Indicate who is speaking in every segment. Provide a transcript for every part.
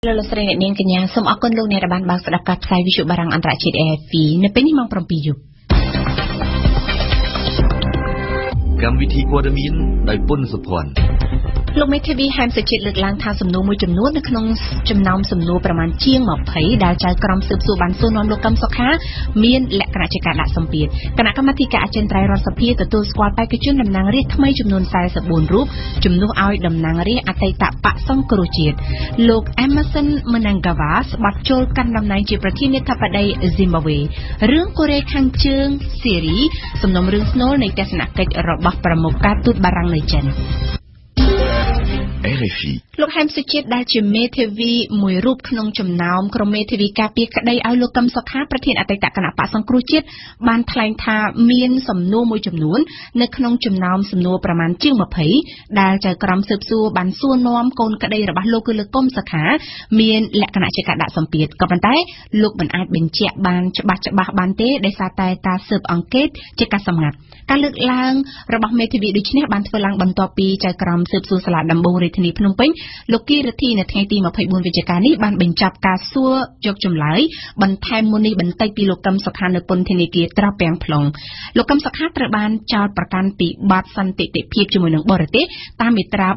Speaker 1: លោកស្រីអ្នកនាងកញ្ញាសូមអរគុណលោកអ្នកដែលបានបើកស្ដាប់ការផ្សាយវិទ្យុបារាំងអន្តរជាតិ AFP នៅពេលនេះម៉ោង 7 យប់
Speaker 2: កម្មវិធីព័ត៌មានដោយពុនសុភ័ណ្ឌ
Speaker 1: លោកមេធាវីហែមសុជាតិលើកឡើងថាសំណួរមួយចំនួននៅក្នុងចំណោមសំណួរប្រមាណជាង20ដែលចៅក្រមស៊ើបសួរបានសួរនាំលោកកឹមសុខាមានលក្ខណៈជាការដាក់សម្ពាធគណៈកម្មាធិការអចិន្ត្រៃយ៍រដ្ឋសភាទទួលស្គាល់បេក្ខជនតំណាងរាស្ត្រថ្មីចំនួន44រូបជំនួសឲ្យតំណាងរាស្ត្រអតីតបក្សសង្គ្រោះជាតិលោក Emerson Mnangagwa ស្បាត់ចូលកាន់តំណែងជាប្រធានាធិបតី Zimbabwe រឿងកូរ៉េខាងជើងសេរីសំណុំរឿងស្នូលនៃទស្សនកិច្ចរបស់ប្រមុខការទូតបារាំងនៅចិន
Speaker 2: RFI
Speaker 1: លោកហែមសុជាតិដែលជាមេធាវីមួយរូបក្នុងចំណោមក្រុមមេធាវីការពារក្តីឲ្យលោកកឹមសុខាប្រធានអតីតគណៈបក្សសង្គ្រោះជាតិបានថ្លែងថាមានសំណួរមួយចំនួននៅក្នុងចំណោមសំណួរប្រមាណជាង20ដែលចៅក្រមស៊ើបសួរបានសួរនាំកូនក្តីរបស់លោកគឺលោកកឹមសុខាមានលក្ខណៈជាការដាក់សម្ពាធក៏ប៉ុន្តែលោកមិនអាចបញ្ជាក់បានច្បាស់បានទេដោយសារតែការស៊ើបអង្កេតជាការសម្ងាត់ការលើកឡើងរបស់មេធាវីដូចនេះបានធ្វើឡើងបន្ទាប់ពីចៅក្រមស៊ើបសួរសាលាដំបងរាជធានីភ្នំពេញលោកគីរទ្ធីនៅថ្ងៃទី24វិច្ឆិកានេះបានបញ្ចប់ការសួរយកចម្លើយបន្ថែមមុននេះបន្តិចពីលោកកឹមសុខានៅពន្ធនាគារត្រាស់ពាំង plong លោកកឹមសុខាត្រូវបានចោទប្រកាន់ពីបទសន្តិភាពជាមួយនឹងបរទេសតាមមាត្រា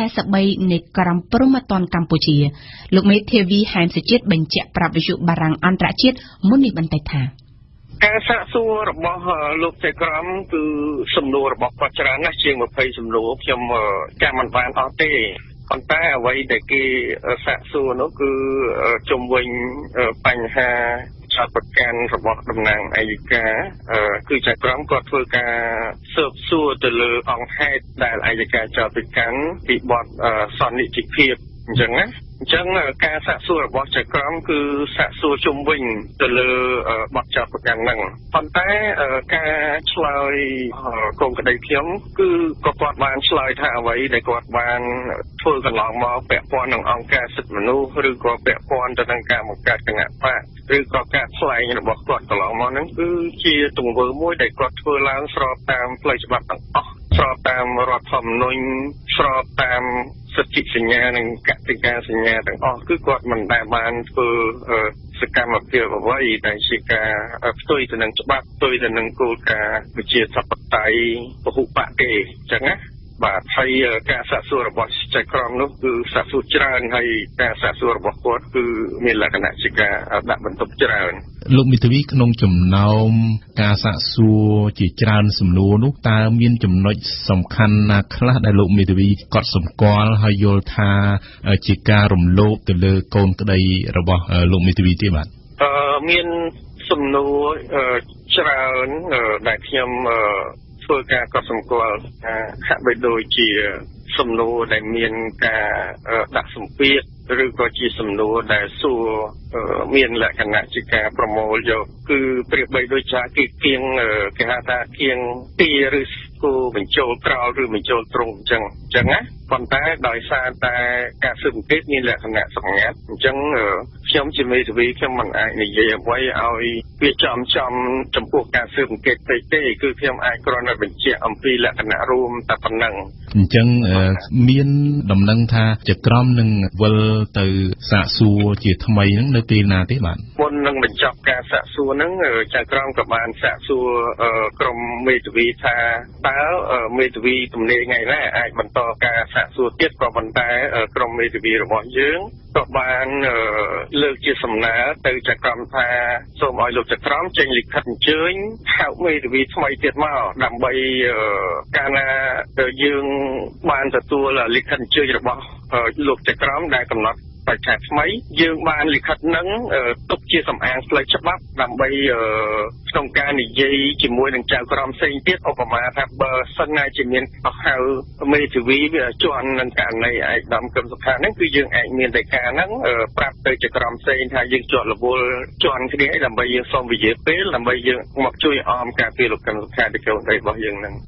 Speaker 1: 443នៃក្រមព្រហ្មទណ្ឌកម្ពុជាលោកមេធាវីហែមសុជាតិបញ្ជាក់ប្រាប់វិទ្យុបារាំងអន្តរជាតិមុននេះបន្តិចថា
Speaker 3: ការសាកសួររបស់លោកចៅក្រមគឺសំណួររបស់គាត់ច្រើនណាស់ជាង20សំណួរខ្ញុំចាំមិនបានអស់ទេប៉ុន្តែអ្វីដែលគេសាកសួរនោះគឺជំវិញបញ្ហាចោទប្រកាន់របស់តំណាងអัยការគឺចៅក្រមគាត់ធ្វើការស៊ើបសួរទៅលើអង្គហេតុដែលអัยការចោទប្រកាន់ពីបទសន្តិភាពអញ្ចឹងណាអញ្ចឹងការសាកសួររបស់ចៅក្រមគឺសាកសួរជុំវិញទៅលើបទចោទប្រកាន់ហ្នឹងប៉ុន្តែការឆ្លើយកូនក្តីខ្ញុំគឺក៏គាត់បានឆ្លើយថាអ្វីដែលគាត់បានធ្វើកន្លងមកពាក់ព័ន្ធនឹងអង្គការសិទ្ធិមនុស្សឬក៏ពាក់ព័ន្ធទៅនឹងការបង្កើតគណៈបកឬក៏ការថ្លែងរបស់គាត់កន្លងមកហ្នឹងគឺជាទង្វើមួយដែលគាត់ធ្វើឡើងស្របតាមផ្លូវច្បាប់ទាំងអស់ស្របតាមរដ្ឋធម្មនុញ្ញស្របតាមសិទ្ធិសញ្ញានិងកតិកាសញ្ញាទាំងអស់គឺគាត់មិនដែលបានធ្វើសកម្មភាពអ្វីដែលជាការផ្ទុយទៅនឹងច្បាប់ផ្ទុយទៅនឹងគោលការណ៍ប្រជាធិបតេយ្យពហុបកទេអញ្ចឹងណាបាទហើយការសាកសួររបស់ចៅក្រមនោះគឺសាកសួរច្រើនហើយការសាកសួររបស់គាត់គឺមានលក្ខណៈជាការដាក់បន្ទុកច្រើន
Speaker 2: លោកមេធាវីក្នុងចំណោមការសាកសួរជាច្រើនសំណួរនោះតើមានចំណុចសំខាន់ណាខ្លះដែលលោកមេធាវីកត់សម្គាល់ហើយយល់ថាជាការរំលោភទៅលើកូនក្តីរបស់លោកមេធាវីទេបាទ
Speaker 3: មានសំណួរច្រើនដែលខ្ញុំធ្វើការកត់សម្គាល់ហាក់បីដូចជាសំណួរដែលមានការដាក់សម្ពាធឬក៏ជាសំណួរដែលសួរមានលក្ខណៈជាការប្រមូលយកគឺប្រៀបបីដូចថាគេគៀងគេហៅថាគៀងទីឬគូបញ្ចូលក្រោលឬបញ្ចូលត្រង់អញ្ចឹងណាប៉ុន្តែដោយសារតែការស៊ើបអង្កេតមានលក្ខណៈសម្ងាត់អញ្ចឹងខ្ញុំជាមេធាវីខ្ញុំមិនអាចនិយាយអ្វីឲ្យវាចំចំពោះការស៊ើបអង្កេតពេកទេគឺខ្ញុំអាចគ្រាន់តែបញ្ជាក់អំពីលក្ខណៈរួមតែប៉ុណ្ណឹង
Speaker 2: អញ្ចឹងមានដំណឹងថាចក្រមនឹងវិលទៅសាកសួរជាថ្មីហ្នឹងនៅពេលណាទេបាទ
Speaker 3: មុននឹងបញ្ចប់ការសាកសួរហ្នឹងចៅក្រមក៏បានសាកសួរក្រុមមេធាវីថាតើមេធាវីទំនេរថ្ងៃណាអាចបន្តការសាកសួរទៀតក៏ប៉ុន្តែក្រុមមេធាវីរបស់យើងក៏បានលើកជាសំណើទៅចៅក្រមថាសូមឲ្យលោកចៅក្រមចេញលិខិតអញ្ជើញហៅមេធាវីថ្មីទៀតមកដើម្បីកាលណាយើងបានទទួលលិខិតអញ្ជើញរបស់លោកចៅក្រមដែលកំណត់បច្ចៈថ្មីយើងបានលិខិតហ្នឹងទុកជាសំអាងផ្លូវច្បាប់ដើម្បីក្នុងការនិយាយជាមួយនឹងចៅក្រមផ្សេងទៀតឧបមាថាបើសិនណាជាមានហៅមេធាវីវាជន់នឹងករណីឯកឧត្តមកឹមសុខាហ្នឹងគឺយើងអាចមានតែការហ្នឹងប្រាប់ទៅចៅក្រមផ្សេងថាយើងជាប់រវល់ជន់គ្នាដើម្បីយើងសូមវិជាពេលដើម្បីយើងមកជួយអមការពារលោកកឹមសុខាពីកូនស្រីរបស់យើងហ្នឹង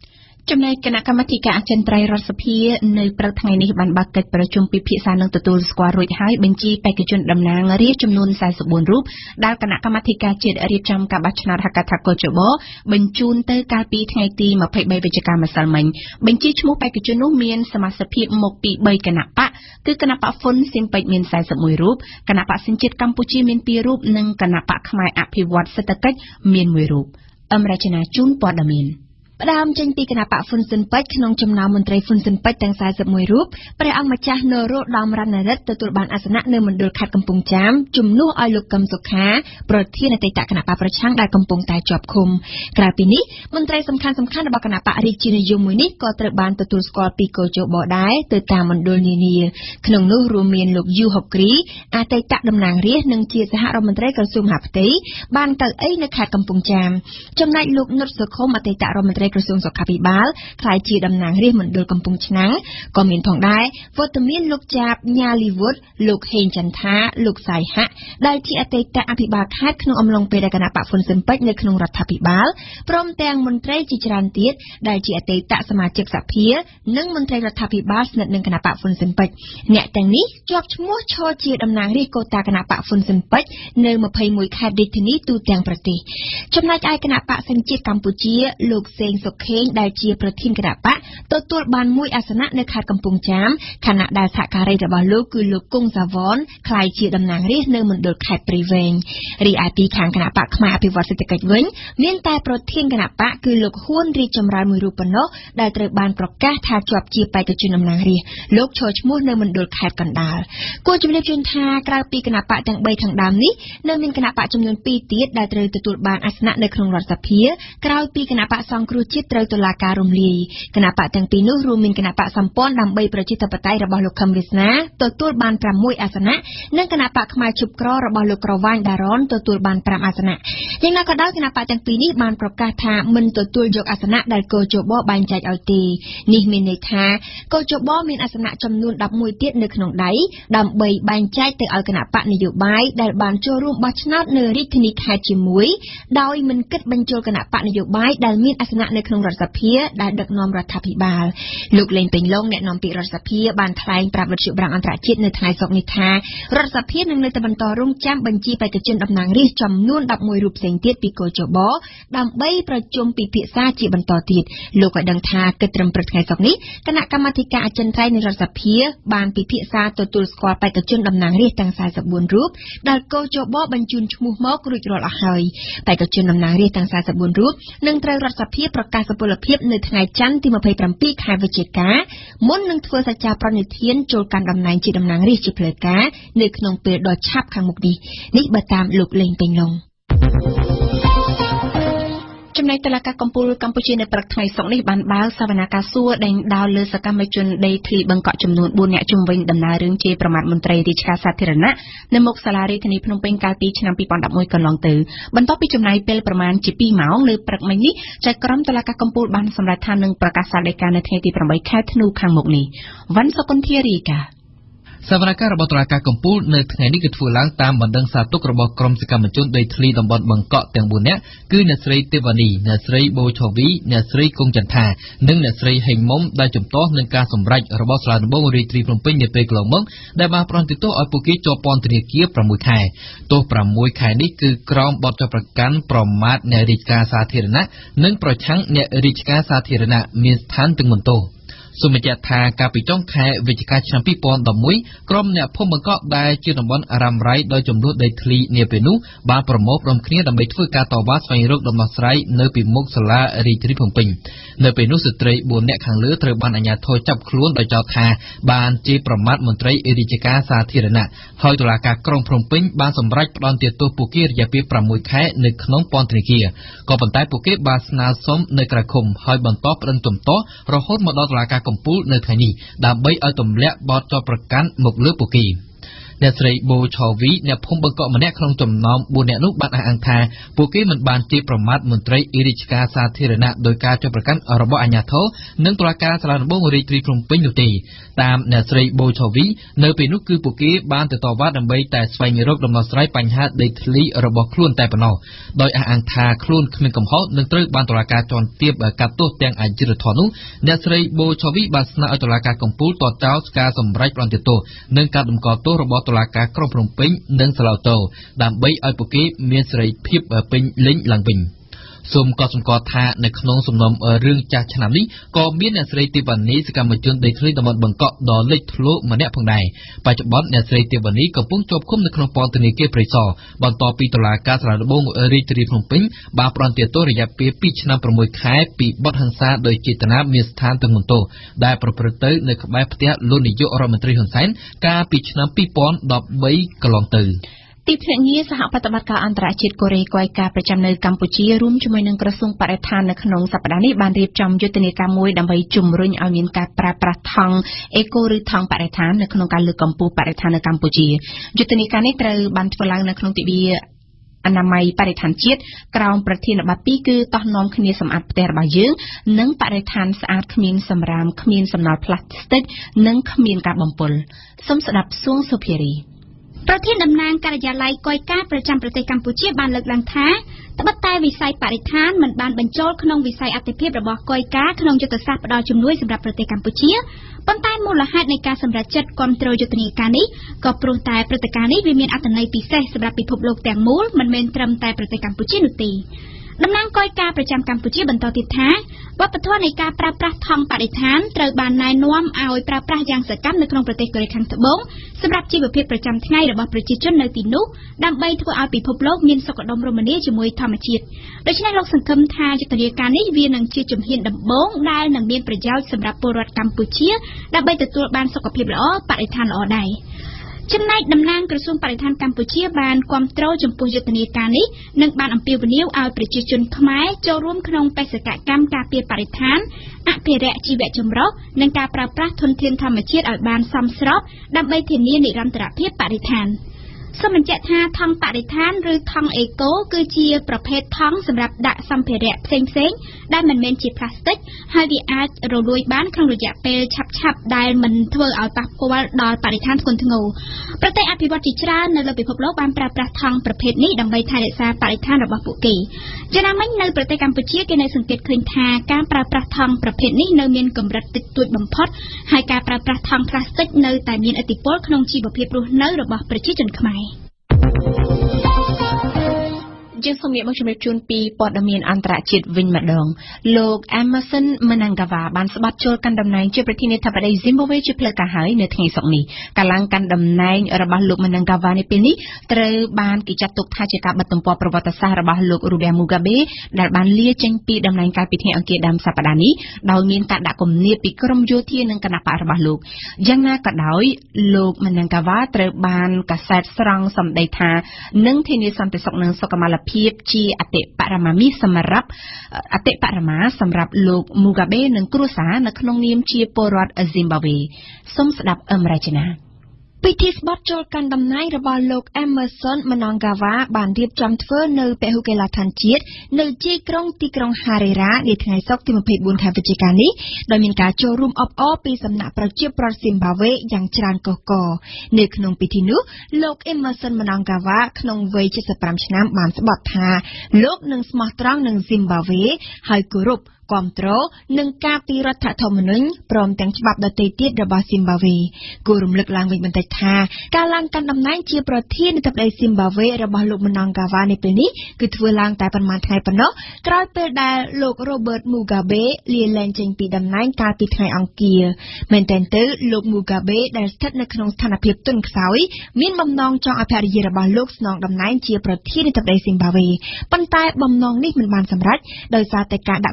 Speaker 1: ចំណែកគណៈកម្មាធិការអចិន្ត្រៃយ៍រដ្ឋសភានៅព្រឹកថ្ងៃនេះបានបើកកិច្ចប្រជុំពិភាក្សានិងទទួលស្គាល់រួចហើយបញ្ជីបេក្ខជនតំណាងរាស្ត្រចំនួន44រូបដែលគណៈកម្មាធិការជាតិរៀបចំការបោះឆ្នោតហៅកាត់ថាកោជបបញ្ជូនទៅកាលពីថ្ងៃទី23វិច្ឆិកាម្សិលមិញបញ្ជីឈ្មោះបេក្ខជននោះមានសមាជិកភាពមកពី3គណៈបកគឺគណៈបកហ្វុនស៊ីមពេចមាន41រូបគណៈបកសញ្ជាតិកម្ពុជាមាន2រូបនិងគណៈបកខ្មែរអភិវឌ្ឍសេដ្ឋកិច្ចមាន1រូបអមរជនាជូនព័ត៌មានផ្ដើមចេញពីគណៈបកហ្វុនស៊ិនពេជ្រក្នុងចំណោមមន្ត្រីហ្វុនស៊ិនពេជ្រទាំង41រូបព្រះអង្គម្ចាស់នរោត្តមរណរដ្ឋទទួលបានអាសនៈនៅមណ្ឌលខេត្តកំពង់ចាមជំនួសឲ្យលោកកឹមសុខាប្រធានអតីតគណៈបកប្រឆាំងដែលកំពុងតែជាប់ឃុំក្រៅពីនេះមន្ត្រីសំខាន់ៗរបស់គណៈបករាជានិយមមួយនេះក៏ត្រូវបានទទួលស្គាល់ពីកោជបដែរទៅតាមមណ្ឌលនានាក្នុងនោះរួមមានលោកយូហុកគ្រីអតីតតំណាងរាស្ត្រនិងជាសហរដ្ឋមន្ត្រីក្រសួងមហាផ្ទៃបានកៅអីនៅខេត្តកំពង់ចាមចំណែកលោកនុតសុខុមអតីតរដ្ឋមន្ត្រីក្រសួងសុខាភិបាលខ្លាយជាតំណាងរាស្ត្រមណ្ឌលកំពង់ឆ្នាំងក៏មានផងដែរវត្តមានលោកចាបញ៉ាលីវុតលោកហេងចន្ទថាលោកសៃហាក់ដែលជាអតីតអភិបាលខេត្តក្នុងអំឡុងពេលដែលគណៈបកហ្វុនស៊ិនពេជ្រនៅក្នុងរដ្ឋាភិបាលព្រមទាំងមន្ត្រីជាច្រើនទៀតដែលជាអតីតសមាជិកសភានិងមន្ត្រីរដ្ឋាភិបាលស្និទ្ធនឹងគណៈបកហ្វុនស៊ិនពេជ្រអ្នកទាំងនេះជាប់ឈ្មោះឈរជាតំណាងរាស្ត្រកូតាគណៈបកហ្វុនស៊ិនពេជ្រនៅ21ខេត្តរាជធានីទូទាំងប្រទេសចំណែកឯគណៈបកសញ្ជាតិកម្ពុជាលោកសេងសុខេងដែលជាប្រធានគណៈបកទទួលបាន1អាសនៈនៅខេត្តកំពង់ចាមខណៈដែលសហការីរបស់លោកគឺលោកគង់សាវ៉នក្លាយជាតំណាងរាស្ត្រនៅមណ្ឌលខេត្តព្រៃវែងរីឯពីខាងគណៈបកខ្មែរអភិវឌ្ឍសេដ្ឋកិច្ចវិញមានតែប្រធានគណៈបកគឺលោកហ៊ួនរីកចម្រើនមួយរូបប៉ុណ្ណោះដែលត្រូវបានប្រកាសថាជាប់ជាបេក្ខជនតំណាងរាស្ត្រលោកឈរឈ្មោះនៅមណ្ឌលខេត្តកណ្ដាលគួរជំរាបជូនថាក្រៅពីគណៈបកទាំង3ខាងដើមនេះនៅមានគណៈបកចំនួន2ទៀតដែលត្រូវទទួលបានអាសនៈនៅក្នុងរដ្ឋសភាក្រោយពីគណៈបកសង្គ្រោះជាតិត្រូវតុលាការរំលាយគណៈបកទាំងពីរនោះរួមមានគណៈបកសម្ព័ន្ធដើម្បីប្រជាធិបតេយ្យរបស់លោកខឹមវាសនាទទួលបាន6អាសនៈនិងគណៈបកខ្មែរជុបក្ររបស់លោកក្រវាញដារ៉នទទួលបាន5អាសនៈយ៉ាងណាក៏ដោយគណៈបកទាំងពីរនេះបានប្រកាសថាមិនទទួលយកអាសនៈដែលកោជបបែងចែកឲ្យទេនេះមានន័យថាកោជបមានអាសនៈចំនួន11ទៀតនៅក្នុងដៃដើម្បីបែងចែកទៅឲ្យគណៈបកនយោបាយដែលបានចូលរួមបោះឆ្នោតនៅរាជធានីខេត្តជាមួយដោយមិនគិតបញ្ចូលគណៈបកនយោបាយដែលមានអាសនៈនៅក្នុងរដ្ឋសភាដែលដឹកនាំរដ្ឋាភិបាលលោកលេងពេញឡុងអ្នកនាំពាក្យរដ្ឋសភាបានថ្លែងប្រាប់វិទ្យុបារាំងអន្តរជាតិនៅថ្ងៃសុក្រនេះថារដ្ឋសភានឹងនៅតែបន្តរងចាំបញ្ជីបេក្ខជនតំណាងរាស្ត្រចំនួន11រូបផ្សេងទៀតពីកោជបដើម្បីប្រជុំពិភាក្សាជាបន្តទៀតលោកក៏ដឹងថាគិតត្រឹមព្រឹកថ្ងៃសុក្រនេះគណៈកម្មាធិការអចិន្ត្រៃយ៍នៃរដ្ឋសភាបានពិភាក្សាទទួលស្គាល់បេក្ខជនតំណាងរាស្ត្រទាំង44រូបដែលកោជបបញ្ជូនឈ្មោះមករួចរាល់អស់ហើយបេក្ខជនតំណាងរាស្ត្រទាំង44រូបនឹងត្រូវរដ្ឋសភាប្រកាសសុពលភាពនៅថ្ងៃច័ន្ទទី27ខែវិច្ឆិកាមុននឹងធ្វើសច្ចាប្រណិធានចូលកាន់តំណែងជាតំណាងរាស្ត្រជាផ្លូវការនៅក្នុងពេលដ៏ឆាប់ខាងមុខនេះបើតាមលោកលេងពេញឡុងចំណែកតុលាការកំពូលកម្ពុជានៅព្រឹកថ្ងៃសុក្រនេះបានបើកសវនាការសួរដេញដោលលើសកម្មជនដីធ្លីបឹងកក់ចំនួន4នាក់ជុំវិញដំណើររឿងជេរប្រមាថមន្ត្រីរាជការសាធារណៈនៅមុខសាលារាជធានីភ្នំពេញកាលពីឆ្នាំ2011កន្លងទៅបន្ទាប់ពីចំណាយពេលប្រមាណជា2ម៉ោងលើព្រឹកមិញនេះចៅក្រមតុលាការកំពូលបានសម្រេចថានឹងប្រកាសសាលដីកានៅថ្ងៃទី8ខែធ្នូខាងមុខនេះវ៉ាន់សុគន្ធារាយការណ៍
Speaker 4: សវនកម្មរបស់តុលាការកំពូលនៅថ្ងៃនេះគឺធ្វើឡើងតាមបណ្ដឹងសារទុករបស់ក្រុមសកម្មជនដីធ្លីតំបន់បឹងកក់ទាំង4នាក់គឺអ្នកស្រីទេវ៉ានីអ្នកស្រីបូឆូវីអ្នកស្រីគង់ចន្ទថានិងអ្នកស្រីហេងមុំដែលជំទាស់នឹងការសម្រេចរបស់សាលាដំបងរាជធានីភ្នំពេញនាពេលកន្លងមកដែលបានប្រន្ទាទោសឲ្យពួកគេជាប់ពន្ធនាគារ6ខែទោស6ខែនេះគឺក្រោមបទចោទប្រកាន់ប្រមាថអ្នករាជការសាធារណៈនិងប្រឆាំងអ្នករាជការសាធារណៈមានស្ថានទិន្នមន្ទោសសូមបញ្ជាក់ថាកាលពីចុងខែវិច្ឆិកាឆ្នាំ2011ក្រុមអ្នកភូមិបង្កក់ដែលជាតំបន់រ៉ាំរ៉ៃដោយចំនួនដីធ្លីនាពេលនោះបានប្រមូលផ្តុំគ្នាដើម្បីធ្វើការតវ៉ាស្វែងរកដំណោះស្រាយនៅពីមុខសាលារាជធានីភ្នំពេញនៅពេលនោះស្ត្រី4នាក់ខាងលើត្រូវបានអាជ្ញាធរចាប់ខ្លួនដោយចោទថាបានជេរប្រមាថមន្ត្រីរាជការសាធារណៈហើយតុលាការក្រុងភ្នំពេញបានសម្រេចផ្តន្ទាទោសពួកគេរយៈពេល6ខែនៅក្នុងពន្ធនាគារក៏ប៉ុន្តែពួកគេបានស្នើសុំនៅក្រៅឃុំហើយបន្តប្តឹងជំទាស់រហូតមកដល់តុលាការកំពូលនៅថ្ងៃនេះដើម្បីឲ្យទម្លាក់បទចោទប្រកាន់មកលើពួកគេអ្នកស្រីបូឆូវីអ្នកភូមិបង្កក់ម្នាក់ក្នុងចំណោម4នាក់នោះបានអះអាងថាពួកគេមិនបានជេរប្រមាថមន្ត្រីរាជការសាធារណៈដោយការចោទប្រកាន់របស់អាជ្ញាធរនិងតុលាការសាលាដំបងរាជធានីភ្នំពេញនោះទេតាមអ្នកស្រីបូឆូវីនៅពេលនោះគឺពួកគេបានទៅតវ៉ាដើម្បីតែស្វែងរកដំណោះស្រាយបញ្ហាដីធ្លីរបស់ខ្លួនតែប៉ុណ្ណោះដោយអះអាងថាខ្លួនគ្មានកំហុសនឹងត្រូវបានតុលាការជាន់ទាបកាត់ទោសទាំងអយុត្តិធម៌នោះអ្នកស្រីបូឆូវីបានស្នើឲ្យតុលាការកំពូលទាត់ចោលការសម្រេចផ្តន្ទាទោសនិងការតម្កល់ទោសរបស់តុលាការក្រុងភ្នំពេញនិងសាឡូតូដើម្បីឲ្យពួកគេមានសេរីភាពពេញលេញឡើងវិញសូមកត់សម្គាល់ថានៅក្នុងសំណុំរឿងចាស់ឆ្នាំនេះក៏មានអ្នកស្រីទេវនីសកម្មជនដីធ្លីតំបន់បង្កក់ដ៏លេចធ្លោម្នាក់ផងដែរបច្ចុប្បន្នអ្នកស្រីទេវនីកំពុងជាប់ឃុំនៅក្នុងពន្ធនាគារព្រៃសរបន្ទាប់ពីតុលាការសាលាដំបងរាជធានីភ្នំពេញបានផ្តន្ទាទោសរយៈពេល2ឆ្នាំ6ខែពីបទហិង្សាដោយចេតនាមានស្ថានទម្ងន់ទោសដែលប្រព្រឹត្តទៅនៅក្បែរផ្ទះលោកនាយករដ្ឋមន្ត្រីហ៊ុនសែនកាលពីឆ្នាំ2013កន្លងទៅ
Speaker 1: ទីភ្នាក់ងារសហប្រតិបត្តិការអន្តរជាតិកូរ៉េគាយការប្រចាំនៅកម្ពុជារួមជាមួយនឹងក្រសួងបរិស្ថាននៅក្នុងសប្តាហ៍នេះបានរៀបចំយុទ្ធនាការមួយដើម្បីជំរុញឲ្យមានការប្រើប្រាស់ថង់អេកូឬថង់បរិស្ថាននៅក្នុងការលើកកម្ពស់បរិស្ថាននៅកម្ពុជាយុទ្ធនាការនេះត្រូវបានធ្វើឡើងនៅក្នុងទិវាអនាម័យបរិស្ថានជាតិក្រោមប្រធានបទ2គឺតោះនាំគ្នាសម្អាតផ្ទះរបស់យើងនិងបរិស្ថានស្អាតគ្មានសម្រាមគ្មានសំណល់ផ្លាស្ទិកនិងគ្មានការបំពុលសូមស្ដាប់សួងសុភារី
Speaker 5: ប្រធានតំណាងការិយាល័យគាយការប្រចាំប្រទេសកម្ពុជាបានលើកឡើងថាត្បិតតែវិស័យបរិស្ថានមិនបានបញ្ចូលក្នុងវិស័យអតិភិបរបស់គាយការក្នុងយុទ្ធសាស្ត្រផ្ដល់ជំនួយសម្រាប់ប្រទេសកម្ពុជាប៉ុន្តែមូលហេតុនៃការសម្រេចចិត្តគាំទ្រយុទ្ធនាការនេះក៏ព្រោះតែព្រឹត្តិការណ៍នេះវាមានអត្ថន័យពិសេសសម្រាប់ពិភពលោកទាំងមូលមិនមែនត្រឹមតែប្រទេសកម្ពុជានោះទេតំណាងគាយការប្រចាំកម្ពុជាបន្តទៀតថាវប្បធម៌នៃការប្រើប្រាស់ថង់បរិស្ថានត្រូវបានណែនាំឲ្យប្រើប្រាស់យ៉ាងសកម្មនៅក្នុងប្រទេសកូរ៉េខាងត្បូងសម្រាប់ជីវភាពប្រចាំថ្ងៃរបស់ប្រជាជននៅទីនោះដើម្បីធ្វើឲ្យពិភពលោកមានសុខដុមរមនាជាមួយធម្មជាតិដូច្នេះលោកសង្ឃឹមថាយុទ្ធនាការនេះវានឹងជាជំហានដំបូងដែលនឹងមានប្រយោជន៍សម្រាប់ពលរដ្ឋកម្ពុជាដើម្បីទទួលបានសុខភាពល្អបរិស្ថានល្អដែរចំណែកតំណាងក្រសួងបរិស្ថានកម្ពុជាបានគាំទ្រចំពោះយុទ្ធនាការនេះនិងបានអំពាវនាវឲ្យប្រជាជនខ្មែរចូលរួមក្នុងបេសកកម្មការពារបរិស្ថានអភិរក្សជីវៈចម្រុះនិងការប្រើប្រាស់ធនធានធម្មជាតិឲ្យបានសមស្របដើម្បីធានានិរន្តរភាពបរិស្ថានសូមបញ្ជាក់ថាថង់បរិស្ថានឬថង់អេកូគឺជាប្រភេទថង់សម្រាប់ដាក់សម្ភារៈផ្សេងៗដែលមិនមែនជាផ្លាស្ទិកហើយវាអាចរលួយបានក្នុងរយៈពេលឆាប់ៗដែលមិនធ្វើឲ្យប៉ះពាល់ដល់បរិស្ថានធ្ងន់ធ្ងរប្រទេសអភិវឌ្ឍជាច្រើននៅលើពិភពលោកបានប្រើប្រាស់ថង់ប្រភេទនេះដើម្បីថែរក្សាបរិស្ថានរបស់ពួកគេយ៉ាងណាមិញនៅប្រទេសកម្ពុជាគេនៅសង្កេតឃើញថាការប្រើប្រាស់ថង់ប្រភេទនេះនៅមានកម្រិតតិចតួចបំផុតហើយការប្រើប្រាស់ថង់ផ្លាស្ទិកនៅតែមានឥទ្ធិពលក្នុងជីវភាពរស់នៅរបស់ប្រជាជនខ្មែរ
Speaker 1: យើងសូមងាកមកជម្រាបជូនពីព័ត៌មានអន្តរជាតិវិញម្ដងលោក Emmerson Mnangagwa បានស្បត់ចូលកាន់តំណែងជាប្រធានាធិបតី Zimbabwe ជាផ្លូវការហើយនៅថ្ងៃសុក្រនេះការឡើងកាន់តំណែងរបស់លោក Mnangagwa នៅពេលនេះត្រូវបានគេចាត់ទុកថាជាការបិទទំព័រប្រវត្តិសាស្ត្ររបស់លោក Robert Mugabe ដែលបានលាចេញពីតំណែងកាលពីថ្ងៃអង្គារដើមសប្តាហ៍នេះដោយមានការដាក់គំនាបពីក្រមយោធានិងគណៈបករបស់លោកយ៉ាងណាក៏ដោយលោក Mnangagwa ត្រូវបានកាសែតស្រង់សម្ដីថានឹងធានាសន្តិសុខនិងសុខុមាលភាពជាអតិបរមាសម្រាប់លោក Mugabe និងគ្រួសារនៅក្នុងនាមជាពលរដ្ឋ Zimbabwe សូមស្ដាប់អមរជនាពិធីស្បត់ចូលកាន់តំណែងរបស់លោក Emmerson Mnangagwa បានរៀបចំធ្វើនៅពហុកីឡដ្ឋានជាតិនៅទីក្រុង Harare នាថ្ងៃសុក្រទី24ខែវិច្ឆិកានេះដោយមានការចូលរួមអបអរពីសំណាក់ប្រជាពលរដ្ឋ Zimbabwe យ៉ាងច្រើនកុះករនៅក្នុងពិធីនោះលោក Emmerson Mnangagwa ក្នុងវ័យ75ឆ្នាំបានស្បត់ថាលោកនឹងស្មោះត្រង់នឹង Zimbabwe ហើយគោរពគាំទ្រនឹងការពីរដ្ឋធម្មនុញ្ញព្រមទាំងច្បាប់ដទៃទៀតរបស់ Zimbabwe គួររំលឹកឡើងវិញបន្តិចថាការឡើងកាន់តំណែងជាប្រធានាធិបតី Zimbabwe របស់លោក Mnangagwa នៅពេលនេះគឺធ្វើឡើងតែប៉ុន្មានថ្ងៃប៉ុណ្ណោះក្រោយពេលដែលលោក Robert Mugabe លាលែងចេញពីតំណែងកាលពីថ្ងៃអង្គារមែនទែនទៅលោក Mugabe ដែលស្ថិតនៅក្នុងស្ថានភាពទន់ខ្សោយមានបំណងចង់ឲ្យភរិយារបស់លោកស្នងតំណែងជាប្រធានាធិបតី Zimbabwe ប៉ុន្តែបំណងនេះមិនបានសម្រេចដោយសារតែការដាក់គំនាប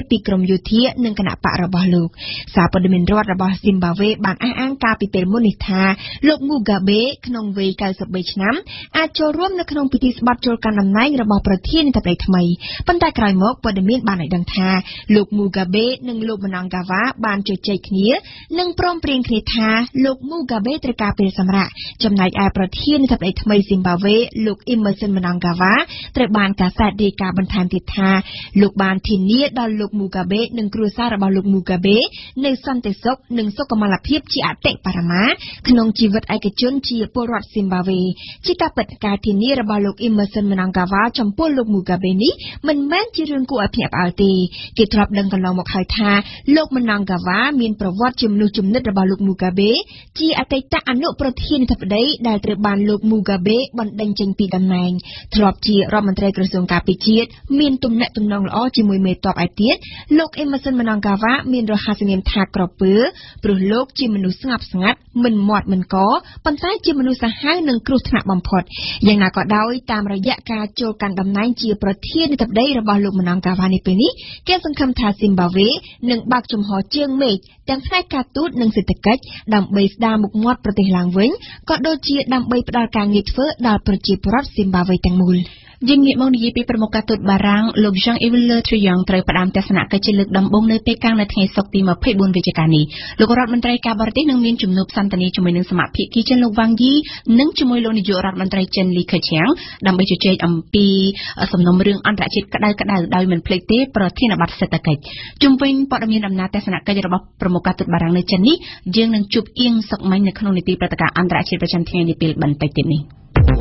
Speaker 1: ពីក្រមយោធានិងគណៈបករបស់លោកសារព័ត៌មានរដ្ឋរបស់ស៊ីមបាវេបានអះអាងការពីពេលមុននេះថាលោក Mugabe ក្នុងវ័យ93ឆ្នាំអាចចូលរួមនៅក្នុងពិធីស្បត់ចូលកាន់តំណែងរបស់ប្រធានាធិបតីថ្មីប៉ុន្តែក្រោយមកព័ត៌មានបានឲ្យដឹងថាលោក Mugabe និងលោក Mnangagwa បានជជែកគ្នានិងព្រមព្រៀងគ្នាថាលោក Mugabe ត្រូវការពេលសម្រាកចំណែកឯប្រធានាធិបតីថ្មីស៊ីមបាវេលោក Emmerson Mnangagwa ត្រូវបានកាសែតរាយការណ៍បន្ថែមទៀតថាលោកបានធានាដល់លោក Mugabe និងគ្រួសាររបស់លោក Mugabe នៅសន្តិសុខនិងសុខុមាលភាពជាអតិបរមាក្នុងជីវិតឯកជនជាពលរដ្ឋស៊ីមបាវេជាការពិតការធានារបស់លោក Emmerson Mnangagwa ចំពោះលោក Mugabe នេះមិនមែនជារឿងគួរឲ្យភ្ញាក់ផ្អើលទេគេធ្លាប់ដឹងកន្លងមកហើយថាលោក Mnangagwa មានប្រវត្តិជាមនុស្សជំនិតរបស់លោក Mugabe ជាអតីតអនុប្រធានាធិបតីដែលត្រូវបានលោក Mugabe បណ្ដេញចេញពីតំណែងធ្លាប់ជារដ្ឋមន្ត្រីក្រសួងការពារជាតិមានទំនាក់ទំនងល្អជាមួយមេតបឯទៀតលោក Emmerson Mnangagwa មានរហស្សនាមថាក្រពើព្រោះលោកជាមនុស្សស្ងប់ស្ងាត់មិនមាត់មិនកប៉ុន្តែជាមនុស្សសាហាវនិងគ្រោះថ្នាក់បំផុតយ៉ាងណាក៏ដោយតាមរយៈការចូលកាន់តំណែងជាប្រធានាធិបតីរបស់លោក Mnangagwa នេះពេលនេះគេសង្ឃឹមថាស៊ីមបាវេនឹងបើកចំហជើងមេឃទាំងផ្នែកការទូតនិងសេដ្ឋកិច្ចដើម្បីស្ដារមុខមាត់ប្រទេសឡើងវិញក៏ដូចជាដើម្បីផ្ដល់ការងារធ្វើដល់ប្រជាពលរដ្ឋស៊ីមបាវេទាំងមូលយើងងាកមកនិយាយពីប្រមុខការទូតបារាំងលោក Jean-Yves Le Drian ត្រូវផ្ដាំទស្សនកិច្ចជាលើកដំបូងនៅពេលកាំងនៅថ្ងៃសុក្រទី24វិច្ឆិកានេះលោករដ្ឋមន្ត្រីការបរទេសនឹងមានជំនួបសន្ទនាជាមួយនឹងសមាភិកីចិនលោកវ៉ាងយីនិងជាមួយលោកនាយករដ្ឋមន្ត្រីចិនលីខឺឈៀងដើម្បីជជែកអំពីសំណុំរឿងអន្តរជាតិក្តៅៗដោយមិនភ្លេចទេប្រធានបទសេដ្ឋកិច្ចជុំវិញព័ត៌មានដំណើរទស្សនកិច្ចរបស់ប្រមុខការទូតបារាំងនៅចិននេះយើងនឹងជួបអៀងសុកមាញ់នៅក្នុងនីតិព្រឹត្តិការណ៍អន្តរជាតិប្រចាំថ្ងៃនេះពេលបន្តិចទៀតនេះ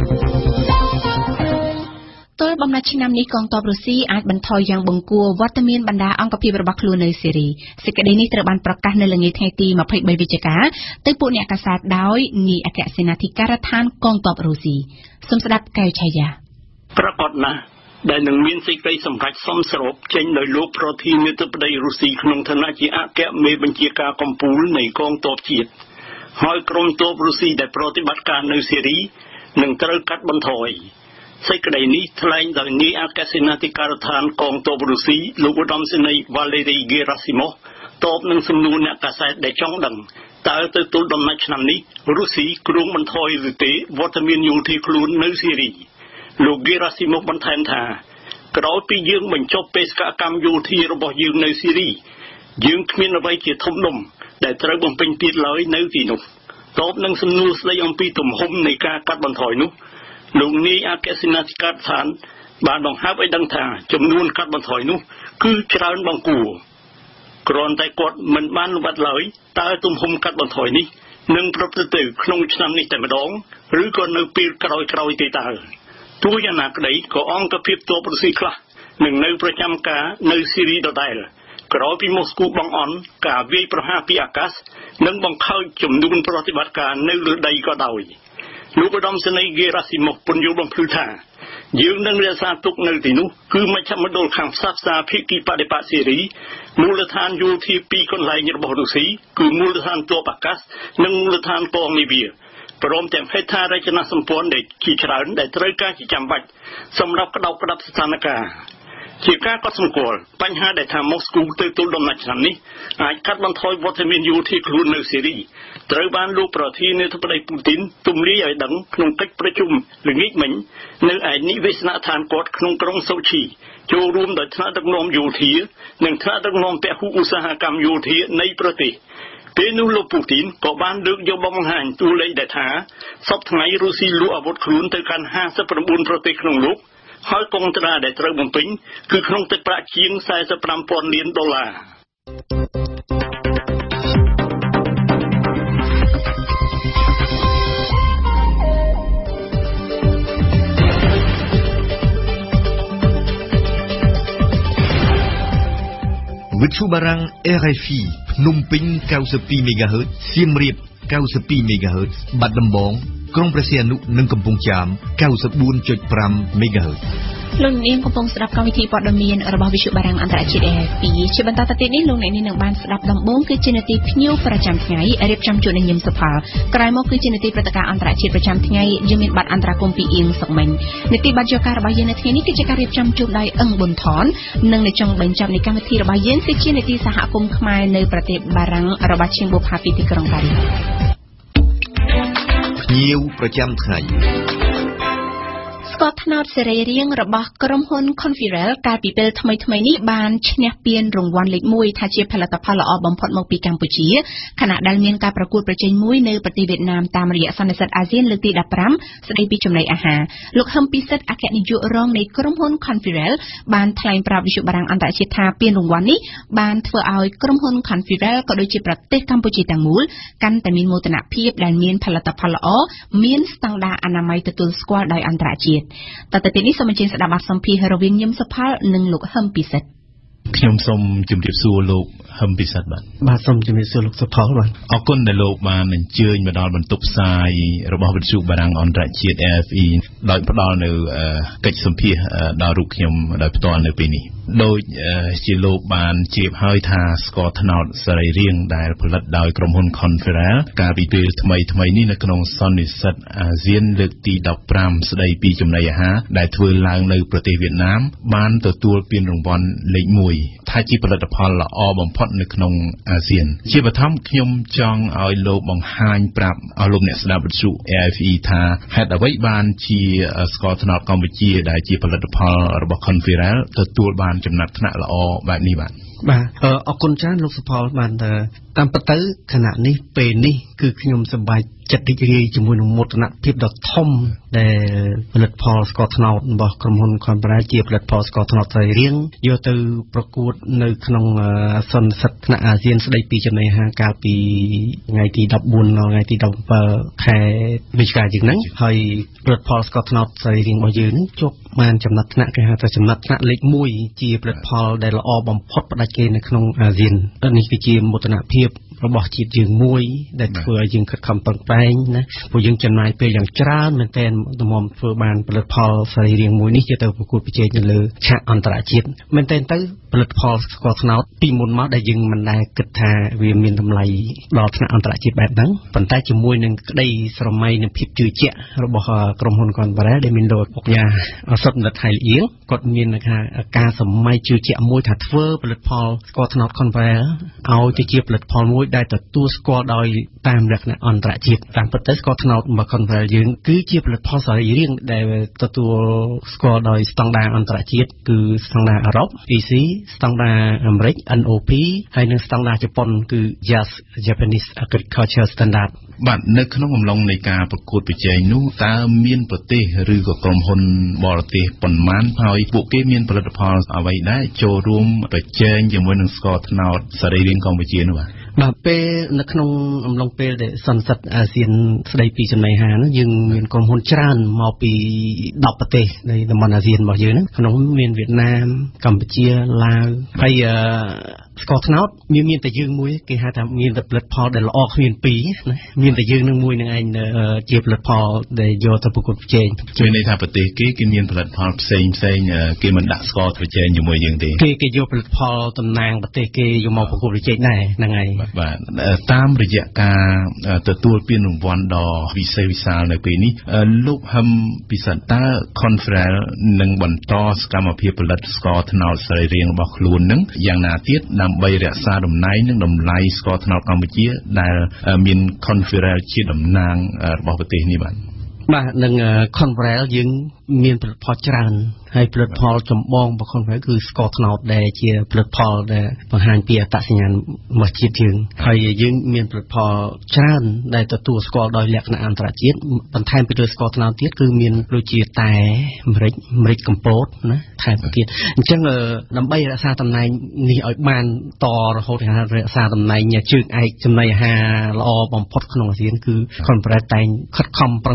Speaker 1: ទោះបំណាច់ឆ្នាំនេះកងទ័ពរុស្ស៊ីអាចបន្ថយយ៉ាងបង្គួរវត្តមានបណ្ដាអង្គភាពរបស់ខ្លួននៅសេរីសេចក្តីនេះត្រូវបានប្រកាសនៅល្ងាចថ្ងៃទី23វិច្ឆិកាទៅពួកអ្នកកាសែតដោយនាយអគ្គសេនាធិការដ្ឋានកងទ័ពរុស្ស៊ីសូមស្ដាប់កែវឆាយា
Speaker 3: ប្រកាសណាស់ដែលនឹងមានសេចក្តីសម្រេចសមស្របចេញដោយលោកប្រធានាធិបតីរុស្ស៊ីក្នុងឋានៈជាអគ្គមេបញ្ជាការកំពូលនៃកងទ័ពជាតិហើយក្រុមទ័ពរុស្ស៊ីដែលប្រតិបត្តិការនៅសេរីនឹងត្រូវកាត់បន្ថយសេចក្តីនេះថ្លែងដោយនាយអគ្គសេនាធិការដ្ឋានកងទ័ពរុស្ស៊ីលោកឧត្តមសេនីយ៍ Valery Gerasimov តបនឹងសំណួរអ្នកកាសែតដែលចង់ដឹងតើទៅទល់ដំណាច់ឆ្នាំនេះរុស្ស៊ីគ្រោងបន្ថយឬទេវត្តមានយោធាខ្លួននៅសេរីលោក Gerasimov បន្ថែមថាក្រោយពីយើងបញ្ចប់បេសកកម្មយោធារបស់យើងនៅសេរីយើងគ្មានអ្វីជាធំដុំដែលត្រូវបំពេញទៀតឡើយនៅទីនោះតបនឹងសំណួរស្ដីអំពីទំហំនៃការកាត់បន្ថយនោះលោកនាយអគ្គសេនាធិការដ្ឋានបានបង្ហើបឲ្យដឹងថាចំនួនកាត់បន្ថយនោះគឺច្រើនបង្គួរគ្រាន់តែគាត់មិនបានលម្អិតឡើយតើទំហំកាត់បន្ថយនេះនឹងប្រព្រឹត្តទៅក្នុងឆ្នាំនេះតែម្ដងឬក៏នៅពេលក្រោយៗទេតើទោះយ៉ាងណាក្តីក៏អង្គភាពទ័ពរុស្ស៊ីខ្លះនឹងនៅប្រចាំការនៅសេរីដដែលក្រោយពីម៉ូស្គូបង្អន់ការវាយប្រហារពីអាកាសនិងបង្ខើចចំនួនប្រតិបត្តិការនៅលើដីក៏ដោយលោកឧត្តមសេនីយ៍ Gerasimov ពន្យល់បំភ្លឺថាយើងនឹងរក្សាទុកនៅទីនោះគឺមជ្ឈមណ្ឌលខាងផ្សះផ្សាភាគីបដិបត្តិសេរីមូលដ្ឋានយោធាពីរកន្លែងរបស់រុស្ស៊ីគឺមូលដ្ឋានទ័ពអាកាសនិងមូលដ្ឋានកងនាវាព្រមទាំងហេដ្ឋារចនាសម្ព័ន្ធដែលជាច្រើនដែលត្រូវការជាចាំបាច់សម្រាប់ក្តោបក្តាប់ស្ថានភាពជាការកត់សម្គាល់បញ្ហាដែលថាម៉ូស្គូទៅទល់ដំណាច់ឆ្នាំនេះអាចកាត់បន្ថយវត្តមានយោធាខ្លួននៅសេរីត្រូវបានលោកប្រធានាធិបតីពូទីនទម្លាយឲ្យដឹងក្នុងកិច្ចប្រជុំល្ងាចមិញនៅឯនិវេសនដ្ឋានគាត់ក្នុងក្រុងសូឈីចូលរួមដោយថ្នាក់ដឹកនាំយោធានិងថ្នាក់ដឹកនាំពហុឧស្សាហកម្មយោធានៃប្រទេសពេលនោះលោកពូទីនក៏បានលើកយកបង្ហាញតួលេខដែលថាសប្តាហ៍ថ្ងៃរុស្ស៊ីលក់អាវុធខ្លួនទៅកាន់59ប្រទេសក្នុងលោកហើយកុងត្រាដែលត្រូវបំពេញគឺក្នុងទឹកប្រាក់ជាង45,000 លានដុល្លារ
Speaker 6: វិទ្យុបារាំង RFI ភ្នំពេញ92 MHz សៀមរាប92 MHz បាត់ដំបងក្រុងព្រះសីហនុនិងកំពង់ចាម 94.5 MHz
Speaker 1: លោកនាងកំពុងស្ដាប់កម្មវិធីព័ត៌មានរបស់វិទ្យុបារាំងអន្តរជាតិ AFP ជាបន្តទៅទៀតនេះលោកអ្នកនាងនឹងបានស្ដាប់ដំបូងគឺជានាទីភ្ញៀវប្រចាំថ្ងៃរៀបចំជូននៅញឹមសុផលក្រោយមកគឺជានាទីព្រឹត្តិការណ៍អន្តរជាតិប្រចាំថ្ងៃយើងមានបទអន្តរកម្មពីអៀងសុកមិញនាទីបទយកការរបស់យើងនៅថ្ងៃនេះគឺជាការរៀបចំជូនដោយអឹងប៊ុនថននិងនៅចុងបញ្ចប់នៃកម្មវិធីរបស់យើងគឺជានាទីសហគមន៍ខ្មែរនៅប្រទេសបារាំងរបស់ឈៀងបូផាពីទីក្រុងប៉ារីស
Speaker 6: ភ្ញៀវប្រចាំថ្ងៃ
Speaker 1: ស្កតថ្នោតសេរីរាង្គរបស់ក្រុមហ៊ុន Conferel កាលពីពេលថ្មីៗនេះបានឈ្នះពានរង្វាន់លេខ1ថាជាផលិតផលល្អបំផុតមកពីកម្ពុជាខណៈដែលមានការប្រកួតប្រជែងមួយនៅប្រទេសវៀតណាមតាមរយៈសន្និសីទអាស៊ានលើកទី15ស្ដីពីចំណីអាហារលោកហឹមពិសិដ្ឋអគ្គនាយករងនៃក្រុមហ៊ុន Conferel បានថ្លែងប្រាប់វិទ្យុបារាំងអន្តរជាតិថាពានរង្វាន់នេះបានធ្វើឲ្យក្រុមហ៊ុន Conferel ក៏ដូចជាប្រទេសកម្ពុជាទាំងមូលកាន់តែមានមោទនភាពដែលមានផលិតផលល្អមានស្តង់ដារអនាម័យទទួលស្គាល់ដោយអន្តរជាតិតទៅទីនេះសូមអញ្ជើញស្ដាប់បទសម្ភាសន៍រវាងញឹមសុផលនិងលោកហឹមពិសិដ្ឋ
Speaker 2: ខ្ញុំសូមជម្រាបសួរលោកហឹមពិសិដ្ឋ
Speaker 7: បាទសូមជម្រាបសួរលោកសុផលបាទ
Speaker 2: អរគុណដែលលោកបានអញ្ជើញមកដល់បន្ទប់ផ្សាយរបស់វិទ្យុបារាំងអន្តរជាតិ AFE ដោយផ្ដល់នៅកិច្ចសម្ភាសន៍ដល់រូបខ្ញុំដោយផ្ទាល់នៅពេលនេះដោយជាលោកបានជ្រាបហើយថាស្ករត្នោតសេរីរាង្គដែលផលិតដោយក្រុមហ៊ុន Conferel កាលពីពេលថ្មីៗនេះនៅក្នុងសន្និសីទអាស៊ានលើកទី15ស្ដីពីចំណីអាហារដែលធ្វើឡើងនៅប្រទេសវៀតណាមបានទទួលពានរង្វាន់លេខ1ថាជាផលិតផលល្អបំផុតនៅក្នុងអាស៊ានជាបឋមខ្ញុំចង់ឲ្យលោកបង្ហាញប្រាប់ឲ្យលោកអ្នកស្ដាប់វិទ្យុ AFE ថាហេតុអ្វីបានជាស្ករត្នោតកម្ពុជាដែលជាផលិតផលរបស់ Conferel ទទួលបានចំណាត់ថ្នាក់ល្អបែបនេះបាទ
Speaker 7: អរគុណច្រើនលោកសុផលបានតាមពិតទៅខណៈនេះពេលនេះគឺខ្ញុំសប្បាយចិត្តរីករាយជាមួយនឹងមោទនភាពដ៏ធំដែលផលិតផលស្ករត្នោតរបស់ក្រុមហ៊ុន Conferel ជាផលិតផលស្ករត្នោតសេរីរាង្គយកទៅប្រកួតនៅក្នុងសន្និសីទថ្នាក់អាស៊ានស្ដីពីចំណីអាហារកាលពីថ្ងៃទី14ដល់ថ្ងៃទី17ខែវិច្ឆិកាជាងហ្នឹងហើយផលិតផលស្ករត្នោតសេរីរាង្គរបស់យើងនេះជាប់បានចំណាត់ថ្នាក់គេហៅថាចំណាត់ថ្នាក់លេខ1ជាផលិតផលដែលល្អបំផុតផ្ដាច់គេនៅក្នុងអាស៊ាននេះគឺជាមោទនភាពរបស់ជាតិយើងមួយដែលធ្វើឲ្យយើងខិតខំប្រឹងប្រែងណាព្រោះយើងចំណាយពេលយ៉ាងច្រើនមែនទែនដើម្បីធ្វើបានផលិតផលសេរីរាង្គមួយនេះជាទៅប្រកួតប្រជែងនៅលើឆាកអន្តរជាតិមែនទែនទៅផលិតផលស្ករត្នោតពីមុនមកដែលយើងមិនដែលគិតថាវាមានតម្លៃដល់ថ្នាក់អន្តរជាតិបែបហ្នឹងប៉ុន្តែជាមួយនឹងក្តីស្រមៃនិងភាពជឿជាក់របស់ក្រុមហ៊ុន Conferel ដែលមានលោកអុកញ៉ាសុតនិតថៃលៀងគាត់មានការសម័យជឿជាក់មួយថាធ្វើផលិតផលស្ករត្នោត Conferel ឲ្យទៅជាផលិតផលមួយដែលទទួលស្គាល់ដោយតាមលក្ខណៈអន្តរជាតិតាមពិតទៅស្ករត្នោតរបស់ Conferel យើងគឺជាផលិតផលសេរីរាង្គដែលទទួលស្គាល់ដោយស្តង់ដារអន្តរជាតិគឺស្តង់ដារអឺរ៉ុប EC ស្តង់ដារអាមេរិក NOP ហើយនិងស្តង់ដារជប៉ុនគឺ JAS Japanese Agriculture Standard
Speaker 2: បាទនៅក្នុងអំឡុងនៃការប្រកួតប្រជែងនោះតើមានប្រទេសឬក៏ក្រុមហ៊ុនបរទេសប៉ុន្មានហើយពួកគេមានផលិតផលអ្វីដែរចូលរួមប្រជែងជាមួយនឹងស្ករត្នោតសេរីរាង្គកម្ពុជានោះ
Speaker 7: បាទពេលនៅក្នុងអំឡុងពេលដែលសន្និសីទអាស៊ានស្ដីពីចំណីអាហារនោះយើងមានក្រុមហ៊ុនច្រើនមកពី10ប្រទេសនៃតំបន់អាស៊ានរបស់យើងហ្នឹងក្នុងមានវៀតណាមកម្ពុជាឡាវហើយស្ករត្នោតមានតែយើងមួយគេហៅថាមានតែផលិតផលដែលល្អគ្មានពីរណាមានតែយើងនឹងមួយនឹងឯងជាផលិតផលដែលយកទៅប្រកួតប្រជែង
Speaker 2: មានន័យថាប្រទេសគេមានផលិតផលផ្សេងគេមិនដាក់ស្ករប្រជែងជាមួយយើងទេ
Speaker 7: គេយកផលិតផលតំណាងប្រទេសគេយកមកប្រកួតប្រជែងដែរហ្នឹងហើយ
Speaker 2: បាទតាមរយៈការទទួលពានរង្វាន់ដ៏វិសេសវិសាលនៅពេលនេះលោកហឹមពិសិដ្ឋតើ Conferel នឹងបន្តសកម្មភាពផលិតស្ករត្នោតសេរីរាង្គរបស់ខ្លួននឹងយ៉ាងណាទៀតដើម្បីរក្សាតំណែងនិងតម្លៃស្ករត្នោតកម្ពុជាដែលមាន Conferel ជាតំណាងរបស់ប្រទេសនេះបាទ
Speaker 7: នឹង Conferel យើងមានផលិតផលច្រើនហើយផលិតផលចម្បងរបស់ Conferel គឺស្ករត្នោតដែលជាផលិតផលដែលបង្ហាញពីអត្តសញ្ញាណរបស់ជាតិយើងហើយយើងមានផលិតផលច្រើនដែលទទួលស្គាល់ដោយលក្ខណៈអន្តរជាតិបន្ថែមពីលើស្ករត្នោតទៀតគឺមានដូចជាតែម្រេចកំពតណាថែមទៀតអញ្ចឹងដើម្បីរក្សាតំណែងនេះឲ្យបានតរហូតដល់រក្សាតំណែងជើងឯកចំណីអាហារល្អបំផុតក្នុងអាស៊ានគឺ Conferel តែងខិតខំប្រឹងប្រែងទៅ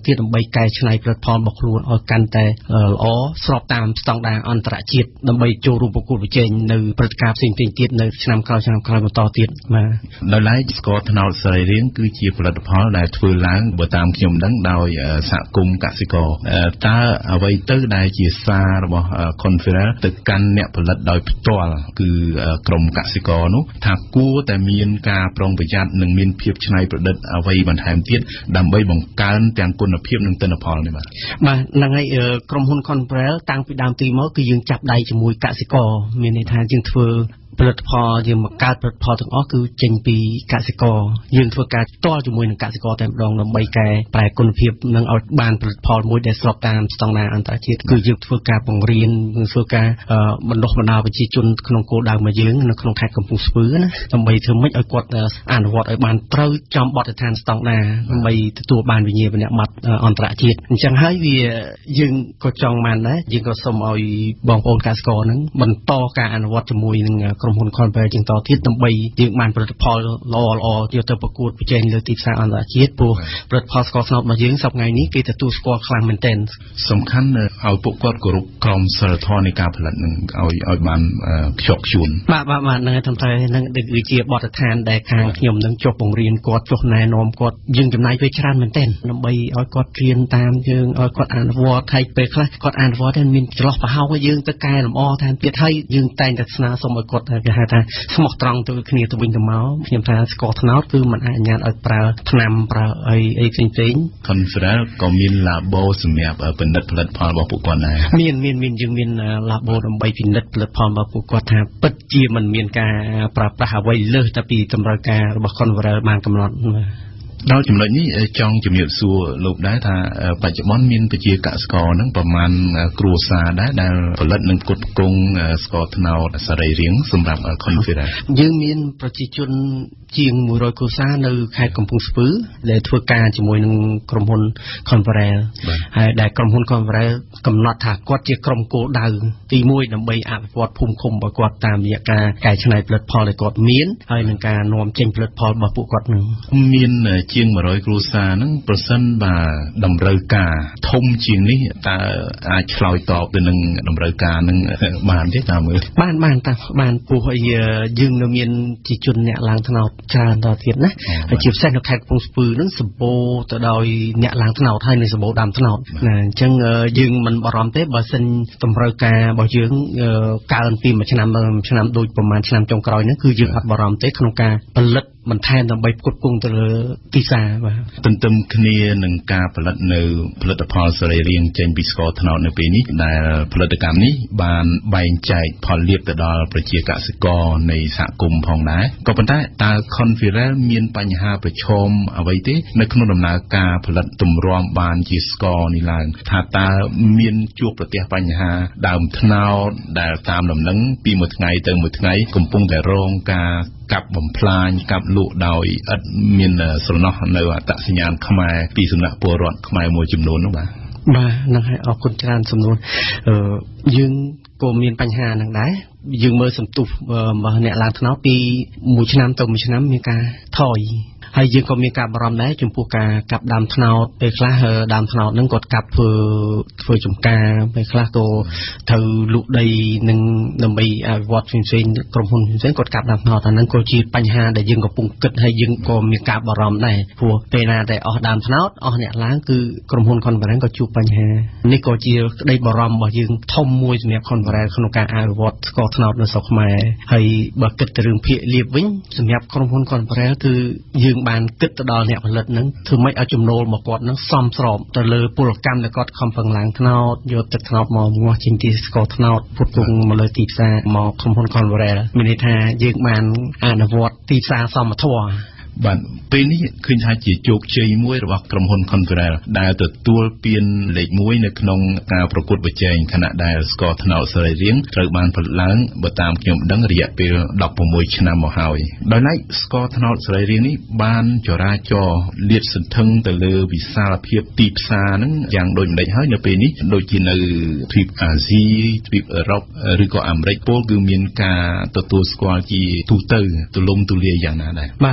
Speaker 7: ទៀតដើម្បីកែច្នៃផលិតផលរបស់ខ្លួនឲ្យកាន់តែល្អស្របតាមស្តង់ដារអន្តរជាតិដើម្បីចូលរួមប្រកួតប្រជែងនៅព្រឹត្តិការណ៍ផ្សេងៗទៀតនៅឆ្នាំក្រោយបន្តទៀតបាទ
Speaker 2: ដោយឡែកស្ករត្នោតសរីរាង្គគឺជាផលិតផលដែលធ្វើឡើងបើតាមខ្ញុំដឹងដោយសហគមន៍កសិករតើអ្វីទៅដែលជាសាររបស់ Confederal ទៅកាន់អ្នកផលិតដោយផ្ទាល់គឺក្រុមកសិករនោះថាគួរតែមានការប្រុងប្រយ័ត្ននិងមានភាពច្នៃប្រឌិតអ្វីបន្ថែមទៀតដើម្បីបង្កើនទាំងគុណភាពនិងទិន្នផលនេះបាទ
Speaker 7: ហ្នឹងហើយក្រុមហ៊ុន Confederal តាំងពីដើមទីមកគឺយើងចាប់ដៃជាមួយកសិករមានន័យថាយើងធ្វើផលិតផលយើងមកកើតផលិតផលទាំងអស់គឺចេញពីកសិករយើងធ្វើការផ្ទាល់ជាមួយនឹងកសិករតែម្ដងដើម្បីកែប្រែគុណភាពនិងឲ្យបានផលិតផលមួយដែលស្របតាមស្តង់ដារអន្តរជាតិគឺយើងធ្វើការបង្រៀនធ្វើការបណ្ដុះបណ្ដាលប្រជាជនក្នុងគោលដៅរបស់យើងនៅក្នុងខេត្តកំពង់ស្ពឺណាដើម្បីធ្វើម៉េចឲ្យគាត់អនុវត្តឲ្យបានត្រូវចំបទដ្ឋានស្តង់ដារដើម្បីទទួលបានវិញ្ញាបនបត្រអន្តរជាតិអញ្ចឹងហើយវាយើងក៏ចង់បានដែរយើងក៏សូមឲ្យបងប្អូនកសិករហ្នឹងបន្តការអនុវត្តជាមួយនឹងក្រុមហ៊ុន Confederal ជាងតទៀតដើម្បីយើងបានផលិតផលល្អៗយកទៅប្រកួតប្រជែងលើទីផ្សារអន្តរជាតិព្រោះផលិតផលស្ករត្នោតរបស់យើងសប្តាហ៍នេះគេទទួលស្គាល់ខ្លាំងមែនទែន
Speaker 2: សំខាន់ឲ្យពួកគាត់គោរពក្រមសីលធម៌នៃការផលិតនឹងឲ្យបានខ្ជាប់ខ្ជួន
Speaker 7: បាទហ្នឹងត្រឹមត្រូវហ្នឹងគឺជាបទដ្ឋានដែលខាងខ្ញុំនឹងចុះបង្រៀនគាត់ចុះណែនាំគាត់យើងចំណាយពេលច្រើនមែនទែនដើម្បីឲ្យគាត់រៀនតាមយើងឲ្យគាត់អនុវត្តហើយពេលខ្លះគាត់អនុវត្តហើយមានចន្លោះប្រហោងឲ្យយើងទៅកែលម្អថែមទៀតហើយយើងតែងតែស្នើសុំឲ្យគាត់គេហៅថាស្មោះត្រង់ទៅគ្នាទៅវិញទៅមកខ្ញុំថាស្ករត្នោតគឺมันអនុញ្ញាតឲ្យប្រើថ្នាំប្រើអីផ្សេង
Speaker 2: Confederal ក៏មាន labo សម្រាប់ពិនិត្យផលិតផលរបស់ពួកគាត់ដែរ
Speaker 7: មានយើងមាន labo ដើម្បីពិនិត្យផលិតផលរបស់ពួកគាត់ថាពិតជាมันមានការប្រើប្រាស់អ្វីលើសតែពីតម្រូវការរបស់ Confederal បានកំណត់
Speaker 2: ដល់ចំណុចនេះចង់ជំរាបសួរលោកដែរថាបច្ចុប្បន្នមានប្រជាកសិករហ្នឹងប្រមាណគ្រួសារដែរដែលផលិតនិងផ្គត់ផ្គង់ស្ករត្នោតសរីរាង្គសម្រាប់ Confederal
Speaker 7: យើងមានប្រជាជនជាង100គ្រួសារនៅខេត្តកំពង់ស្ពឺដែលធ្វើការជាមួយនឹងក្រុមហ៊ុន Confederal ហើយដែលក្រុមហ៊ុន Confederal កំណត់ថាគាត់ជាក្រុមគោលដៅទី1ដើម្បីអភិវឌ្ឍភូមិឃុំរបស់គាត់តាមរយៈការកែច្នៃផលិតផលដែលគាត់មានហើយនឹងការនាំចេញផលិតផលរបស់ពួកគាត់នឹង
Speaker 2: មានជាង100គ្រួសារហ្នឹងប្រសិនបើតម្រូវការធំជាងនេះតើអាចឆ្លើយតបទៅនឹងតម្រូវការហ្នឹងបានទេតាមមើល
Speaker 7: បានព្រោះយើងនៅមានជាជនអ្នកឡើងត្នោតច្រើនដល់ទៀតណាហើយជាពិសេសនៅខេត្តកំពង់ស្ពឺហ្នឹងសម្បូរទៅដោយអ្នកឡើងត្នោតហើយនៅសម្បូរដើមត្នោតណាអញ្ចឹងយើងមិនបារម្ភទេបើសិនតម្រូវការរបស់យើងកើនពីមួយឆ្នាំដូចប្រហែលឆ្នាំចុងក្រោយហ្នឹងគឺយើងអត់បារម្ភទេក្នុងការផលិតបន្ថែមដើម្បីផ្គត់ផ្គង់ទៅលើទីផ្សារបាទ
Speaker 2: ទន្ទឹមគ្នានឹងការផលិតនៅផលិតផលសរីរាង្គចេញពីស្ករត្នោតនៅពេលនេះដែលផលិតកម្មនេះបានបែងចែកផលលាភទៅដល់ប្រជាកសិករនៃសហគមន៍ផងដែរក៏ប៉ុន្តែតើ Confederal មានបញ្ហាប្រឈមអ្វីទេនៅក្នុងដំណើរការផលិតទម្រាំបានជាស្ករនេះឡើងថាតើមានជួបប្រទះបញ្ហាដើមត្នោតដែលតាមដំណឹងពីមួយថ្ងៃទៅមួយថ្ងៃកំពុងតែរងការកាប់បំផ្លាញកាប់លក់ដោយឥតមានស្រណោះនៅអត្តសញ្ញាណខ្មែរពីសំណាក់ពលរដ្ឋខ្មែរមួយចំនួននោះបាទ
Speaker 7: ហ្នឹងហើយអរគុណច្រើនសំណួរយើងក៏មានបញ្ហាហ្នឹងដែរយើងមើលសន្ទុះរបស់អ្នកឡើងត្នោតពីមួយឆ្នាំទៅមួយឆ្នាំមានការថយហើយយើងក៏មានការបារម្ភដែរចំពោះការកាប់ដើមត្នោតពេលខ្លះដើមត្នោតហ្នឹងគាត់កាប់ធ្វើចំការពេលខ្លះក៏ត្រូវលក់ដីនឹងដើម្បីអភិវឌ្ឍផ្សេងៗក្រុមហ៊ុនផ្សេងៗគាត់កាប់ដើមត្នោតអាហ្នឹងក៏ជាបញ្ហាដែលយើងកំពុងគិតហើយយើងក៏មានការបារម្ភដែរព្រោះពេលណាដែលអស់ដើមត្នោតអស់អ្នកឡើងគឺក្រុមហ៊ុន Confederal ក៏ជួបបញ្ហានេះក៏ជាក្តីបារម្ភរបស់យើងធំមួយសម្រាប់ Confederal ក្នុងការអភិវឌ្ឍស្ករត្នោតនៅស្រុកខ្មែរហើយបើគិតទៅរឿងភាគលាភវិញសម្រាប់ក្រុមហ៊ុន Confederal គឺយើងបានគិតទៅដល់អ្នកផលិតហ្នឹងធ្វើម៉េចឲ្យចំណូលមកគាត់ហ្នឹងសមស្របទៅលើពលកម្មដែលគាត់ខំប្រឹងឡើងត្នោតយកទឹកត្នោតមកងាស់ចេញពីស្ករត្នោតផ្គត់ផ្គង់មកលើទីផ្សារមកក្រុមហ៊ុន Confederal មានន័យថាយើងបានអនុវត្តទីផ្សារសមធម៌
Speaker 2: បាទពេលនេះឃើញថាជាជោគជ័យមួយរបស់ក្រុមហ៊ុន Confederal ដែលទទួលពានលេខ1នៅក្នុងការប្រកួតប្រជែងខណៈដែលស្ករត្នោតសរីរាង្គត្រូវបានផលិតឡើងបើតាមខ្ញុំដឹងរយៈពេល16ឆ្នាំមកហើយដោយឡែកស្ករត្នោតសរីរាង្គនេះបានចរាចរលាតសន្ធឹងទៅលើវិសាលភាពទីផ្សារហ្នឹងយ៉ាងដូចម្តេចហើយនៅពេលនេះដូចជានៅទ្វីបអាស៊ីទ្វីបអឺរ៉ុបឬក៏អាមេរិកពលគឺមានការទទួលស្គាល់ជាទូទៅទូលំទូលាយយ៉ាងណាដែរ
Speaker 7: បាទ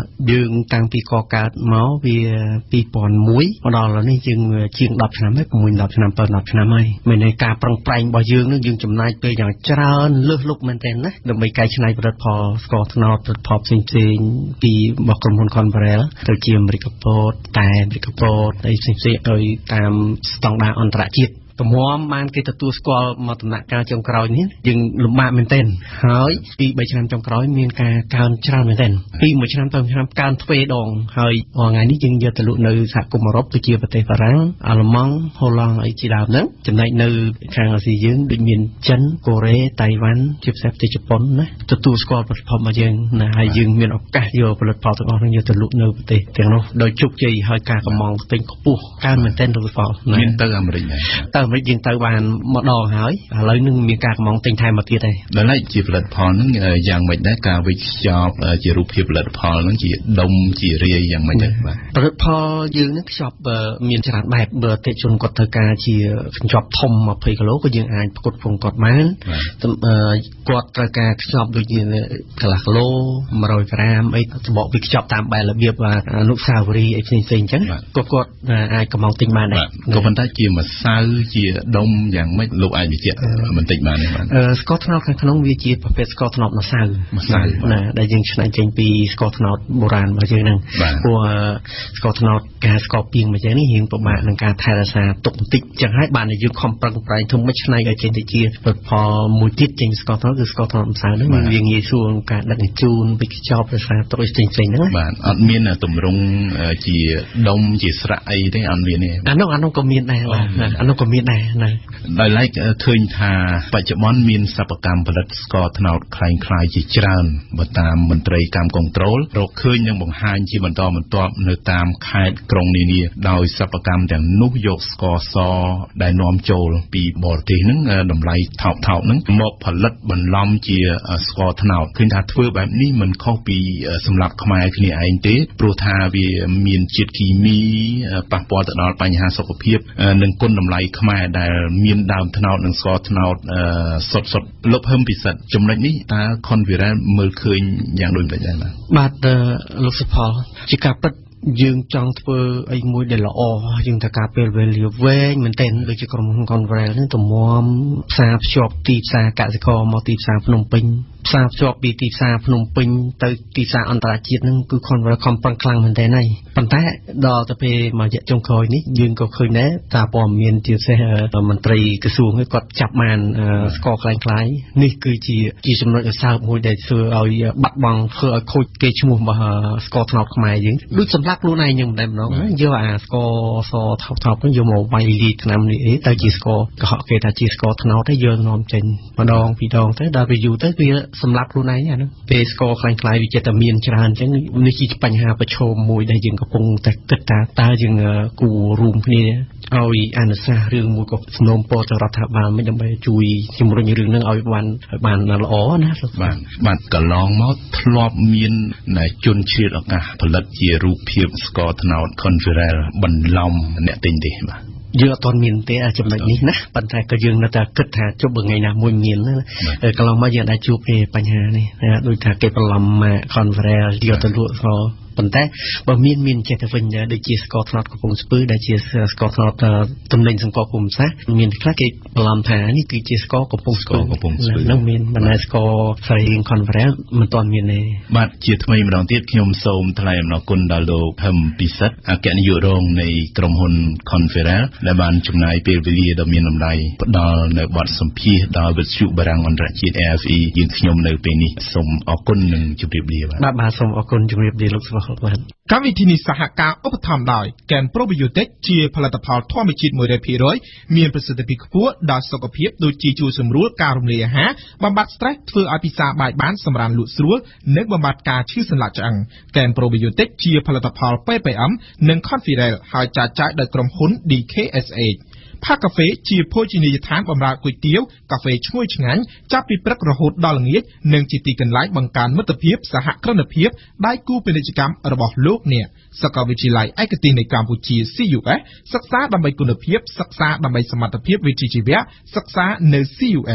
Speaker 7: យើងតាំងពីកកើតមកវា2001មកដល់ឥឡូវនេះយើងជាង10ឆ្នាំហើយ6-10ឆ្នាំ7-10ឆ្នាំហើយមានន័យការប្រឹងប្រែងរបស់យើងនឹងយើងចំណាយពេលយ៉ាងច្រើនលើសលប់មែនទែនណាដើម្បីកែច្នៃផលិតផលស្ករត្នោតផលិតផលផ្សេងៗពីរបស់ក្រុមហ៊ុន Converel ទៅជាអាមេរិកប៉ូតតែអាមេរិកប៉ូតអីផ្សេងៗឲ្យតាមស្តង់ដារអន្តរជាតិទំមបានគេទទួលស្គាល់មកដំណាក់កាលចុងក្រោយនេះយើងលំបាកមែនទែនហើយពី3ឆ្នាំចុងក្រោយមានការកើនច្រើនមែនទែនពី1ឆ្នាំទៅ1ឆ្នាំកើនទ្វេដងហើយថ្ងៃនេះយើងយកទៅលក់នៅសហគមន៍អឺរ៉ុបដូចជាប្រទេសបារាំងអាល្លឺម៉ង់ហូឡង់អីជាដើមហ្នឹងចំណែកនៅខាងអាស៊ីយើងដូចមានចិនកូរ៉េតៃវ៉ាន់ជាពិសេសប្រទេសជប៉ុនណាទទួលស្គាល់ផលិតផលរបស់យើងណាហើយយើងមានឱកាសយកផលិតផលទាំងអស់ហ្នឹងយកទៅលក់នៅប្រទេសទាំងនោះដោយជោគជ័យហើយការកម្មង់ទិញខ្ពស់កើនមែនទែនផលិតផល
Speaker 2: មានទៅអាមេរិកដែរ
Speaker 7: ទៅអាមេរិកយើងទៅបានម្ដងហើយឥឡូវនឹងមានការកម្មង់ទិញថែមមកទៀតហើយ
Speaker 2: ដល់ឡែកជាផលិតផលហ្នឹងយ៉ាងម៉េចដែរការវិខ្ចប់ជារូបភាពផលិតផលហ្នឹងជាដុំជារាយយ៉ាងម៉េចដែរបាទ
Speaker 7: ផលិតផលយើងហ្នឹងខ្ចប់មានច្រើនបែបបើអតិថិជនគាត់ត្រូវការជាខ្ចប់ធំ20គីឡូក៏យើងអាចផ្គត់ផ្គង់គាត់បានគាត់ត្រូវការខ្ចប់ដូចជាកន្លះគីឡូ100ក្រាមអីច្បកវាខ្ចប់តាមបែបរបៀបអនុស្សាវរីយ៍អីផ្សេងៗអញ្ចឹងគាត់អាចកម្មង់ទិញបានដែរ
Speaker 2: ក៏ប៉ុន្តែជាម្សៅជាដុំយ៉ាងម៉េចលោកអាចបញ្ជាក់បន្តិចបានទេបាទ
Speaker 7: ស្ករត្នោតខាងក្នុងវាជាប្រភេទស្ករត្នោតម្សៅណាដែលយើងឆ្នៃចេញពីស្ករត្នោតបុរាណរបស់យើងហ្នឹងព្រោះស្ករត្នោតការស្ករពីងមកយ៉ាងនេះរៀងពិបាកនឹងការថែរក្សាទុកបន្តិចចឹងហើយបានយើងខំប្រឹងប្រែងធ្វើមិនឆ្នៃឲ្យចេញទៅជាផលិតផលមួយទៀតចេញស្ករត្នោតគឺស្ករត្នោតម្សៅហ្នឹងវាងាយស្រួលក្នុងការដឹកជញ្ជូនវិខ្ចប់រក្សាទុកឲ្យផ្សេងៗហ្នឹង
Speaker 2: បាទអត់មានទម្រង់ជាដុំជាស្រាក់អីទេអត់មានទេ
Speaker 7: អានោះក៏មានដែរបាទអានោះក៏មានដែរណា
Speaker 2: ដោយឡែកឃើញថាបច្ចុប្បន្នមានសិប្បកម្មផលិតស្ករត្នោតคล้ายៗជាច្រើនបើតាមមន្ត្រីកម្មគនត្រូលរកឃើញនឹងបង្ហាញជាបន្តបន្ទាប់នៅតាមខេត្តក្រុងនានាដោយសិប្បកម្មទាំងនោះយកស្ករសដែលនាំចូលពីបរទេសហ្នឹងតម្លៃថោកៗហ្នឹងមកផលិតបន្លំជាស្ករត្នោតឃើញថាធ្វើបែបនេះមិនខុសពីសម្រាប់ខ្មែរគ្នាឯងទេព្រោះថាវាមានជាតិគីមីប៉ះពាល់ទៅដល់បញ្ហាសុខភាពនិងគុណតម្លៃខ្មែរដែលមានដើមត្នោតនិងស្ករត្នោតសុទ្ធលោកហឹមពិសិដ្ឋចំណុចនេះតើ Converel មើលឃើញយ៉ាងដូចម្តេចដែរ
Speaker 7: បាទលោកសុផលជាការពិតយើងចង់ធ្វើអីមួយដែលល្អយើងត្រូវការពេលវេលាវែងមែនទែនដូចជាក្រុមហ៊ុន Converel នេះទំមផ្សារភ្ជាប់ទីផ្សារកសិករមកទីផ្សារភ្នំពេញផ្សារភ្ជាប់ពីទីផ្សារភ្នំពេញទៅទីផ្សារអន្តរជាតិហ្នឹងគឺ Converel ខំប្រឹងខ្លាំងមែនទែនហើយប៉ុន្តែដល់ទៅពេលមួយរយៈចុងក្រោយនេះយើងក៏ឃើញដែរថាព័ត៌មានជាពិសេសមន្ត្រីក្រសួងគាត់ចាប់បានស្ករคล้ายៗនេះគឺជាចំណុចសើបមួយដែលធ្វើឲ្យបាត់បង់ធ្វើឲ្យខូចកេរ្តិ៍ឈ្មោះរបស់ស្ករត្នោតខ្មែរយើងដូចសម្រាប់ខ្លួនឯងយ៉ាងម្ដងយកអាស្ករសថោកៗហ្នឹងយកមកវាយលីឆ្នាំនេះទៅជាស្ករកុហកគេថាជាស្ករត្នោតទៅយើងនាំចេញម្ដងពីរដងទៅដល់ពេលយូរទៅវាសម្រាប់ខ្លួនឯងហ្នឹងពេលស្ករคล้ายៗវាចិត្តតែមានច្រើនអញ្ចឹងនេះជាបញ្ហាប្រឈមមួយដែលយើងកំពុងតែគិតថាតើយើងគួររួមគ្នាឲ្យអនុសាសន៍រឿងមួយក៏សំណូមពរទៅរដ្ឋាភិបាលមិនដើម្បីជួយជំរុញរឿងហ្នឹងឲ្យបានល្អណា
Speaker 2: បាទកន្លងមកធ្លាប់មានជនជ្រៀតឱកាសផលិតជារូបភាពស្ករត្នោត Converel បន្លំអ្នកទិញទេបាទ
Speaker 7: យើងអត់ទាន់មានទេចំណុចនេះណាប៉ុន្តែក៏យើងនៅតែគិតថាជប់ថ្ងៃណាមួយមានកន្លងមកយើងអាចជួបបញ្ហានេះដូចថាគេបន្លំមក Converel យកទៅលក់ប៉ុន្តែបើមានចេះតែវិញដូចជាស្ករត្នោតកំពង់ស្ពឺដែលជាស្ករត្នោតទំនិញសង្គមភូមិសាស្ត្រមានខ្លះគេបន្លំថានេះគឺជាស្ករកំពង់ស្ពឺនឹងមានបណ្ដាស្ករស្រី Converel មិនទាន់មានទេ
Speaker 2: បាទជាថ្មីម្ដងទៀតខ្ញុំសូមថ្លែងអំណរគុណដល់លោកហឹមពិសិដ្ឋអគ្គនាយករងនៃក្រុមហ៊ុន Converel ដែលបានចំណាយពេលវេលាដ៏មានតម្លៃផ្ដល់នៅបទសម្ភាសន៍ដល់វិទ្យុបារាំងអន្តរជាតិ RFE យើងខ្ញុំនៅពេលនេះសូមអរគុណនិងជម្រាបលា
Speaker 7: បាទសូមអរគុណជម្រាបលាលោក
Speaker 8: កម្មវិធីនេះសហការឧបត្ថម្ភដោយ Ken Probiotic ជាផលិតផលធម្មជាតិ 100% មានប្រសិទ្ធភាពខ្ពស់ដល់សុខភាពដូចជាជួយសម្រួលការរំលាយអាហារបំបាត់ stress ធ្វើឲ្យពិសាបាយបានសម្រានលក់ស្រួលនិងបំបាត់ការឈឺសន្លាក់ឆ្អឹង Ken Probiotic ជាផលិតផល PPM និង Converel ហើយចែកចាយដោយក្រុមហ៊ុន DKSHផាកាហ្វេជាភោជនីយដ្ឋានបម្រើគុយទាវកាហ្វេឈ្ងុយឆ្ងាញ់ចាប់ពីព្រឹករហូតដល់ល្ងាចនិងជាទីកន្លែងបង្កើនមិត្តភាពសហគ្រិនភាពដៃគូពាណិជ្ជកម្មរបស់លោកអ្នកសាកលវិទ្យាល័យឯកទេសនៃកម្ពុជា CUS សិក្សាដើម្បីគុណភាពសិក្សាដើម្បីសមត្ថភាពវិជ្ជាជីវៈសិក្សានៅ CUS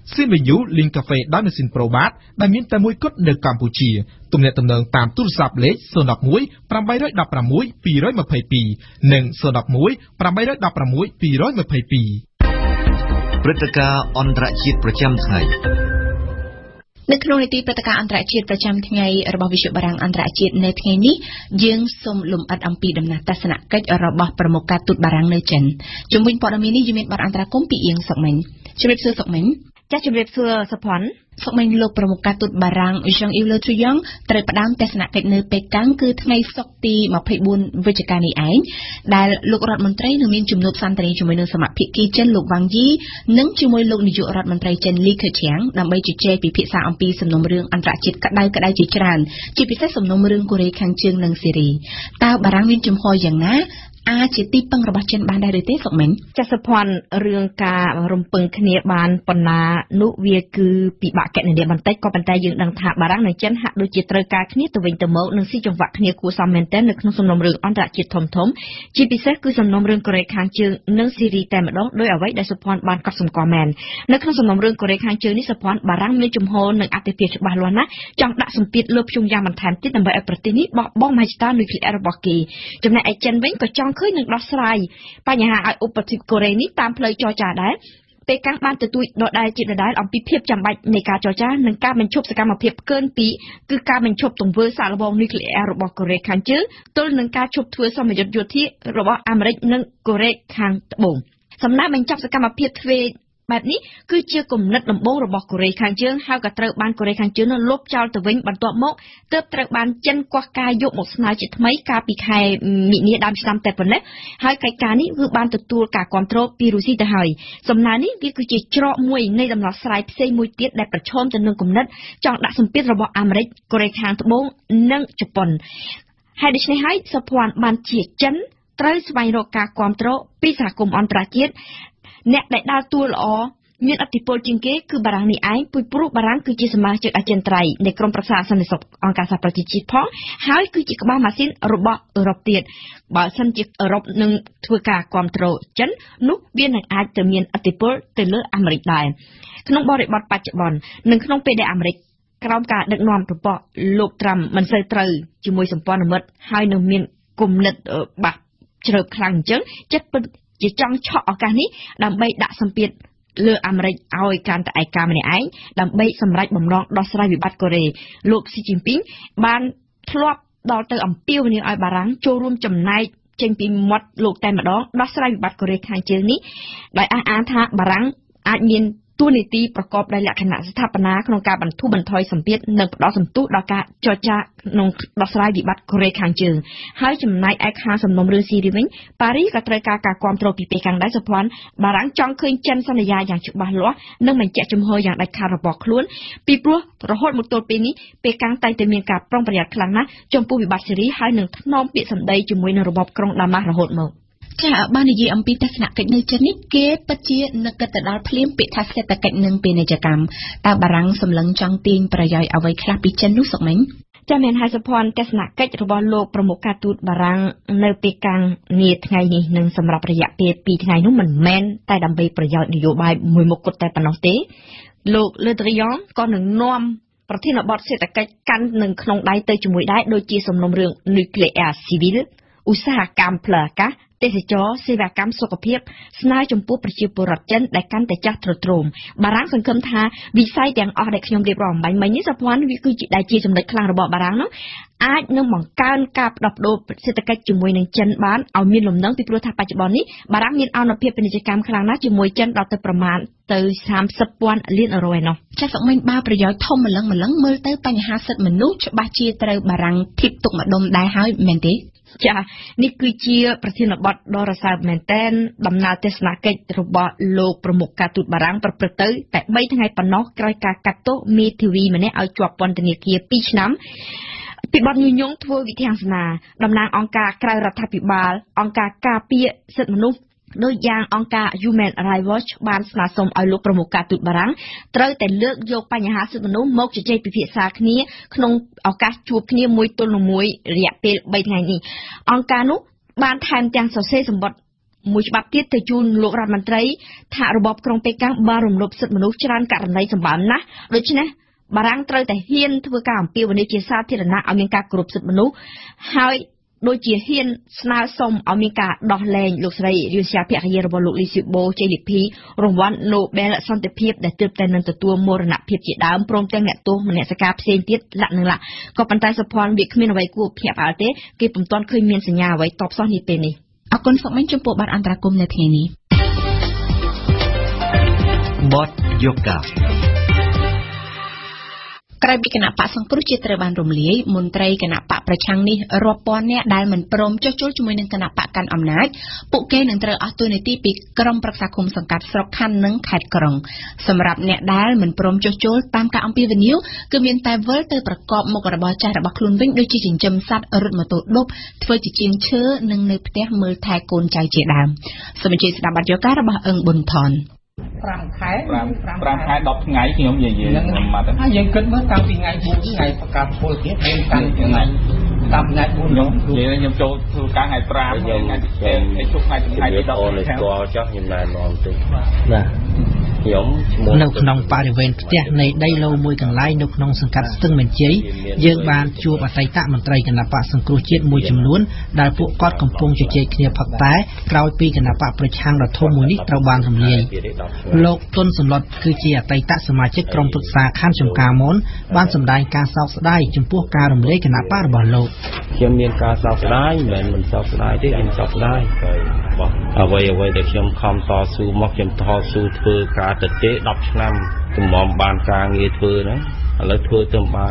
Speaker 8: Simenu លេងកាហ្វេដោយម៉ាស៊ីន Probat ដែលមានតែមួយគត់នៅកម្ពុជាទំនាក់ទំនងតាមទូរស័ព្ទលេខ011 816 222និង011 816 222
Speaker 6: ព្រឹត្តិការណ៍អន្តរជាតិប្រចាំថ្ងៃ
Speaker 1: នៅក្នុងនីតិព្រឹត្តិការណ៍អន្តរជាតិប្រចាំថ្ងៃរបស់វិទ្យុបារាំងអន្តរជាតិនៅថ្ងៃនេះយើងសូមលំអិតអំពីដំណើរទស្សនកិច្ចរបស់ប្រមុខការទូតបារាំងនៅចិនជំវិញព័ត៌មាននេះយើងមានបទអន្តរាគមន៍ពីអៀងសុកមិញជម្រាបសួរសុកមិញចាជំរាបសួរសុផាន់សុកមិញលោកប្រមុខការទូតបារាំង Jean-Yves Le Drian ត្រូវផ្ដើមទស្សនកិច្ចនៅប៉េកាំងគឺថ្ងៃសុក្រទី24វិច្ឆិកានេះឯងដែលលោករដ្ឋមន្ត្រីនឹងមានជំនួបសន្ទនាជាមួយនឹងសមាភិកីចិនលោកវ៉ាងយីនិងជាមួយលោកនាយករដ្ឋមន្ត្រីចិនលីខឺឈៀងដើម្បីជជែកពិភាក្សាអំពីសំណុំរឿងអន្តរជាតិក្តៅៗជាច្រើនជាពិសេសសំណុំរឿងកូរ៉េខាងជើងនិងសេរីតើបារាំងមានជំហរយ៉ាងណាអាចជាទីពឹងរបស់ចិនបានដែរឬទេសុកមិញ
Speaker 9: ចាសសុភ័ណ្ឌរឿងការរំពឹងគ្នាបានប៉ុណ្ណានោះវាគឺពិបាកកណនាបន្តិចក៏ប៉ុន្តែយើងដឹងថាបារាំងនិងចិនហាក់ដូចជាត្រូវការគ្នាទៅវិញទៅមកនិងស៊ីចង្វាក់គ្នាគួរសមមែនទែននៅក្នុងសំណុំរឿងអន្តរជាតិធំៗជាពិសេសគឺសំណុំរឿងកូរ៉េខាងជើងនិងសេរីតែម្ដងដោយអ្វីដែលសុភ័ណ្ឌបានកត់សម្គាល់មែននៅក្នុងសំណុំរឿងកូរ៉េខាងជើងនេះសុភ័ណ្ឌបារាំងមានជំហរនិងអតិភិបច្បាស់លាស់ណាស់ចង់ដាក់សម្ពាធលើព្យុងយ៉ាងបន្ថែមទៀតដើម្បីឲ្យប្រទេសនេះបោះបង់មហិច្ឆតានុយក្លេអ៊ែររបស់គេចំណែកឯចិនវិញក៏ចង់ឃើញនឹងដោះស្រាយបញ្ហាឲ្យឧបទ្វីបកូរ៉េនេះតាមផ្លូវចរចាដែរពេលកាំងបានទទូចដដែលជាដដែលអំពីភាពចាំបាច់នៃការចរចានិងការបញ្ឈប់សកម្មភាពកើនពីគឺការបញ្ឈប់ទង្វើសាកល្បងនុយក្លេអ៊ែររបស់កូរ៉េខាងជើងទល់នឹងការឈប់ធ្វើសម្ពយុទ្ធយោធារបស់អាមេរិកនិងកូរ៉េខាងត្បូងសំណើបញ្ចប់សកម្មភាពទ្វេបែបនេះគឺជាគំនិតដំបូងរបស់កូរ៉េខាងជើងហើយក៏ត្រូវបានកូរ៉េខាងជើងនោះលុបចោលទៅវិញបន្ទាប់មកទើបត្រូវបានចិនកោះការយកមកស្នើជាថ្មីកាលពីខែមីនាដើមឆ្នាំតែប៉ុណ្ណេះហើយកិច្ចការនេះគឺបានទទួលការគាំទ្រពីរុស្ស៊ីទៅហើយសំណើនេះវាគឺជាច្រកមួយនៃដំណោះស្រាយផ្សេងមួយទៀតដែលប្រឈមទៅនឹងគំនិតចង់ដាក់សម្ពាធរបស់អាមេរិកកូរ៉េខាងត្បូងនិងជប៉ុនហើយដូច្នេះហើយសុភ័ណ្ឌបានជាចិនត្រូវស្វែងរកការគាំទ្រពីសហគមន៍អន្តរជាតិអ្នកដែលដើរតួល្អមានឥទ្ធិពលជាងគេគឺបារាំងនេះឯងព្រោះបារាំងគឺជាសមាជិកអចិន្ត្រៃយ៍នៃក្រុមប្រឹក្សាសន្តិសុខអង្គការសហប្រជាជាតិផងហើយគឺជាក្បាលម៉ាស៊ីនរបស់អឺរ៉ុបទៀតបើសិនជាអឺរ៉ុបនឹងធ្វើការគាំទ្រចិននោះវានឹងអាចទៅមានឥទ្ធិពលទៅលើអាមេរិកដែរក្នុងបរិបទបច្ចុប្បន្ននិងក្នុងពេលដែលអាមេរិកក្រោមការដឹកនាំរបស់លោកត្រាំមិនសូវត្រូវជាមួយសម្ព័ន្ធមិត្តហើយនឹងមានគំនិតបាក់ជ្រើកខ្លាំងអញ្ចឹងចិត្តពិតជាចង់ឆក់ឱកាសនេះដើម្បីដាក់សម្ពាធលើអាមេរិកឲ្យកាន់តែឯកាម្នាក់ឯងដើម្បីសម្រេចបំណងដោះស្រាយវិបត្តិកូរ៉េលោកស៊ីជីនពីងបានធ្លាប់ដល់ទៅអំពាវនាវឲ្យបារាំងចូលរួមចំណែកចេញពីមាត់លោកតែម្ដងដោះស្រាយវិបត្តិកូរ៉េខាងជើងនេះដោយអះអាងថាបារាំងអាចមានតួនាទីប្រកបដោយលក្ខណៈស្ថាបនាក្នុងការបន្ធូរបន្ថយសម្ពាធនិងផ្ដល់សន្ទុះដល់ការចរចាក្នុងដោះស្រាយវិបត្តិកូរ៉េខាងជើងហើយចំណែកឯខាងសំណុំរឿងស៊ីរីវិញប៉ារីសក៏ត្រូវការការគាំទ្រពីប៉េកាំងដែរសុភ័ណ្ឌបារាំងចង់ឃើញចិនសន្យាយ៉ាងច្បាស់លាស់និងបញ្ជាក់ជំហរយ៉ាងដាច់ខាតរបស់ខ្លួនពីព្រោះរហូតមកទល់ពេលនេះប៉េកាំងតែងតែមានការប្រុងប្រយ័ត្នខ្លាំងណាស់ចំពោះវិបត្តិសេរីហើយនឹងថ្នមពាក្យសម្ដីជាមួយនឹងរបបក្រុងដាម៉ាស់រហូតមក
Speaker 1: ចាបាននិយាយអំពីទស្សនកិច្ចនៅចិននេះគេពិតជានឹកគិតទៅដល់ភ្លាមពាក្យថាសេដ្ឋកិច្ចនិងពាណិជ្ជកម្មតើបារាំងសម្លឹងចង់ទាញប្រយោជន៍អ្វីខ្លះពីចិននោះសុកមិញ
Speaker 9: ចាមែនហើយសុភ័ណ្ឌទស្សនកិច្ចរបស់លោកប្រមុខការទូតបារាំងនៅប៉េកាំងនាថ្ងៃនេះនិងសម្រាប់រយៈពេល2ថ្ងៃនោះមិនមែនតែដើម្បីប្រយោជន៍នយោបាយមួយមុខគត់តែប៉ុណ្ណោះទេលោក Le Drian ក៏នឹងនាំប្រធានបទសេដ្ឋកិច្ចកាន់នឹងក្នុងដៃទៅជាមួយដែរដូចជាសំណុំរឿងនុយក្លេអ៊ែរស៊ីវិលឧស្សាហកម្មផ្លូវអាកាសទេសចរសេវាកម្មសុខភាពស្នើចំពោះប្រជាពលរដ្ឋចិនដែលកាន់តែចាស់ទ្រទ្រោមបារាំងសង្ឃឹមថាវិស័យទាំងអស់ដែលខ្ញុំរៀបរាប់អំបញ្ញមិញនេះសុភ័ណ្ឌវាគឺជាដែលជាចំណុចខ្លាំងរបស់បារាំងនោះអាចនឹងបង្កើនការផ្ដោតបដូរសេដ្ឋកិច្ចជាមួយនឹងចិនបានឲ្យមានលំនឹងពីព្រោះថាបច្ចុប្បន្ននេះបារាំងមានអនុភាពពាណិជ្ជកម្មខ្លាំងណាស់ជាមួយចិនដល់ទៅប្រមាណទៅ30,000 លានអឺរ៉ូឯណោះ
Speaker 1: ចាសសុកមិញបើប្រយោជន៍ធំម្លឹងមើលទៅបញ្ហាសិទ្ធិមនុស្សច្បាស់ជាត្រូវបារាំងធីបទុកម្ដុំដែរហើយមែនទេ
Speaker 9: ចានេះគឺជាប្រធានបទដ៏រសើបមែនទែនដំណើរទស្សនកិច្ចរបស់លោកប្រមុខការទូតបារាំងប្រព្រឹត្តទៅតែ3ថ្ងៃប៉ុណ្ណោះក្រោយការកាត់ទោសមេធាវីម្នាក់ឲ្យជាប់ពន្ធនាគារ2ឆ្នាំពីបទញុយញងធ្វើវិធានសាតំណាងអង្គការក្រៅរដ្ឋាភិបាលអង្គការការពារសិទ្ធិមនុស្សដោយយ៉ាងអង្គការ Human Rights Watch បានស្នើសុំឲ្យលោកប្រមុខការទូតបារាំងត្រូវតែលើកយកបញ្ហាសិទ្ធិមនុស្សមកជជែកពិភាក្សាគ្នាក្នុងឱកាសជួបគ្នាមួយទល់នឹងមួយរយៈពេល3ថ្ងៃនេះអង្គការនោះបានថែមទាំងសរសេរសម្បត្តិមួយច្បាប់ទៀតទៅជូនលោករដ្ឋមន្ត្រីថារបបក្រុងប៉េកាំងបានរំលោភសិទ្ធិមនុស្សច្រើនករណីសម្បើមណាស់ដូច្នេះបារាំងត្រូវតែហ៊ានធ្វើការអំពាវនាវជាសាធារណៈឲ្យមានការគោរពសិទ្ធិមនុស្សហើយដូចជាហ៊ានស្នើសុំឲ្យមានការដោះលែងលោកស្រីរាជាភរិយារបស់លោកលីស៊ូបូជ័យលីភីរង្វាន់ Nobel សន្តិភាពដែលទើបតែនឹងទទួលមរណភាពជាដើមព្រមទាំងអ្នកទោសមនសិការផ្សេងទៀតលក្ខណៈក៏ប៉ុន្តែសុភ័ណ្ឌវាគ្មានអ្វីគួរភ្ញាក់ផ្អើលទេគេពុំទាន់ឃើញមានសញ្ញាអ្វីតបសោះនេះពេលនេះ
Speaker 1: អរគុណសូមអញ្ជើញចំពោះបទអន្តរកម្មនៅថ្ងៃនេះ
Speaker 6: បទយូកា
Speaker 1: ក្រៅពីគណៈបកសង្គ្រោះជាតិត្រូវបានរំលាយមន្ត្រីគណៈបកប្រឆាំងនេះរាប់ពាន់នាក់ដែលមិនព្រមចុះចូលជាមួយនឹងគណៈបកកាន់អំណាចពួកគេនឹងត្រូវអស់តួនាទីពីក្រុមប្រឹក្សាគុំសង្កាត់ស្រុកខណ្ឌនិងខេត្តក្រុងសម្រាប់អ្នកដែលមិនព្រមចុះចូលតាមការអំពាវនាវគឺមានតែវិលទៅប្រកបមុខរបរចាស់របស់ខ្លួនវិញដូចជាចិញ្ចឹមសត្វរត់ម៉ូតូឌុបធ្វើជាជាងឈើនិងនៅផ្ទះមើលថែកូនចៅជាដើមសូមអញ្ជើញស្ដាប់បទយការបស់អឹងប៊ុនថន
Speaker 10: 5 ខែ 10 ថ្ងៃខ្ញុំនិយាយខ្ញុំមកទៅយើងគិតមើលតាំងពីថ្ងៃ4ថ្ងៃប្រកាសពលទៀតយើងតាំងពីថ្ងៃខ្ញុំចូលធ្វើការថ្ងៃ5ថ្ងៃទី7ជុកថ្ងៃទី10អូនស្គាល់ចុះខ្ញុំណែនាំទៅ
Speaker 7: បាទខ្ញុំនៅក្នុងបរិវេណផ្ទះនៃដីឡូមួយកន្លែងនៅក្នុងសង្កាត់ស្ទឹងមានជ័យយើងបានជួបអតីតមន្ត្រីគណៈបកសង្គ្រោះជាតិមួយចំនួនដែលពួកគាត់កំពុងជជែកគ្នាផឹកតែក្រោយពីគណៈបកប្រឆាំងដ៏ធំមួយនេះត្រូវបានរំលាយលោកទុនសំឡុតគឺជាអតីតសមាជិកក្រុមប្រឹក្សាខណ្ឌចំការមនបានសម្ដែងការសោកស្ដាយចំពោះការរំលាយគណៈបករបស់លោក
Speaker 10: ខ្ញុំមានការសោកស្ដាយមិនសោកស្ដាយទេខ្ញុំសោកស្ដាយអ្វីដែលខ្ញុំខំតស៊ូមកខ្ញុំតស៊ូធ្វើការទៅទេ10ឆ្នាំទំមបានការងារធ្វើហ្នឹងឥឡូវធ្វើទៅបាន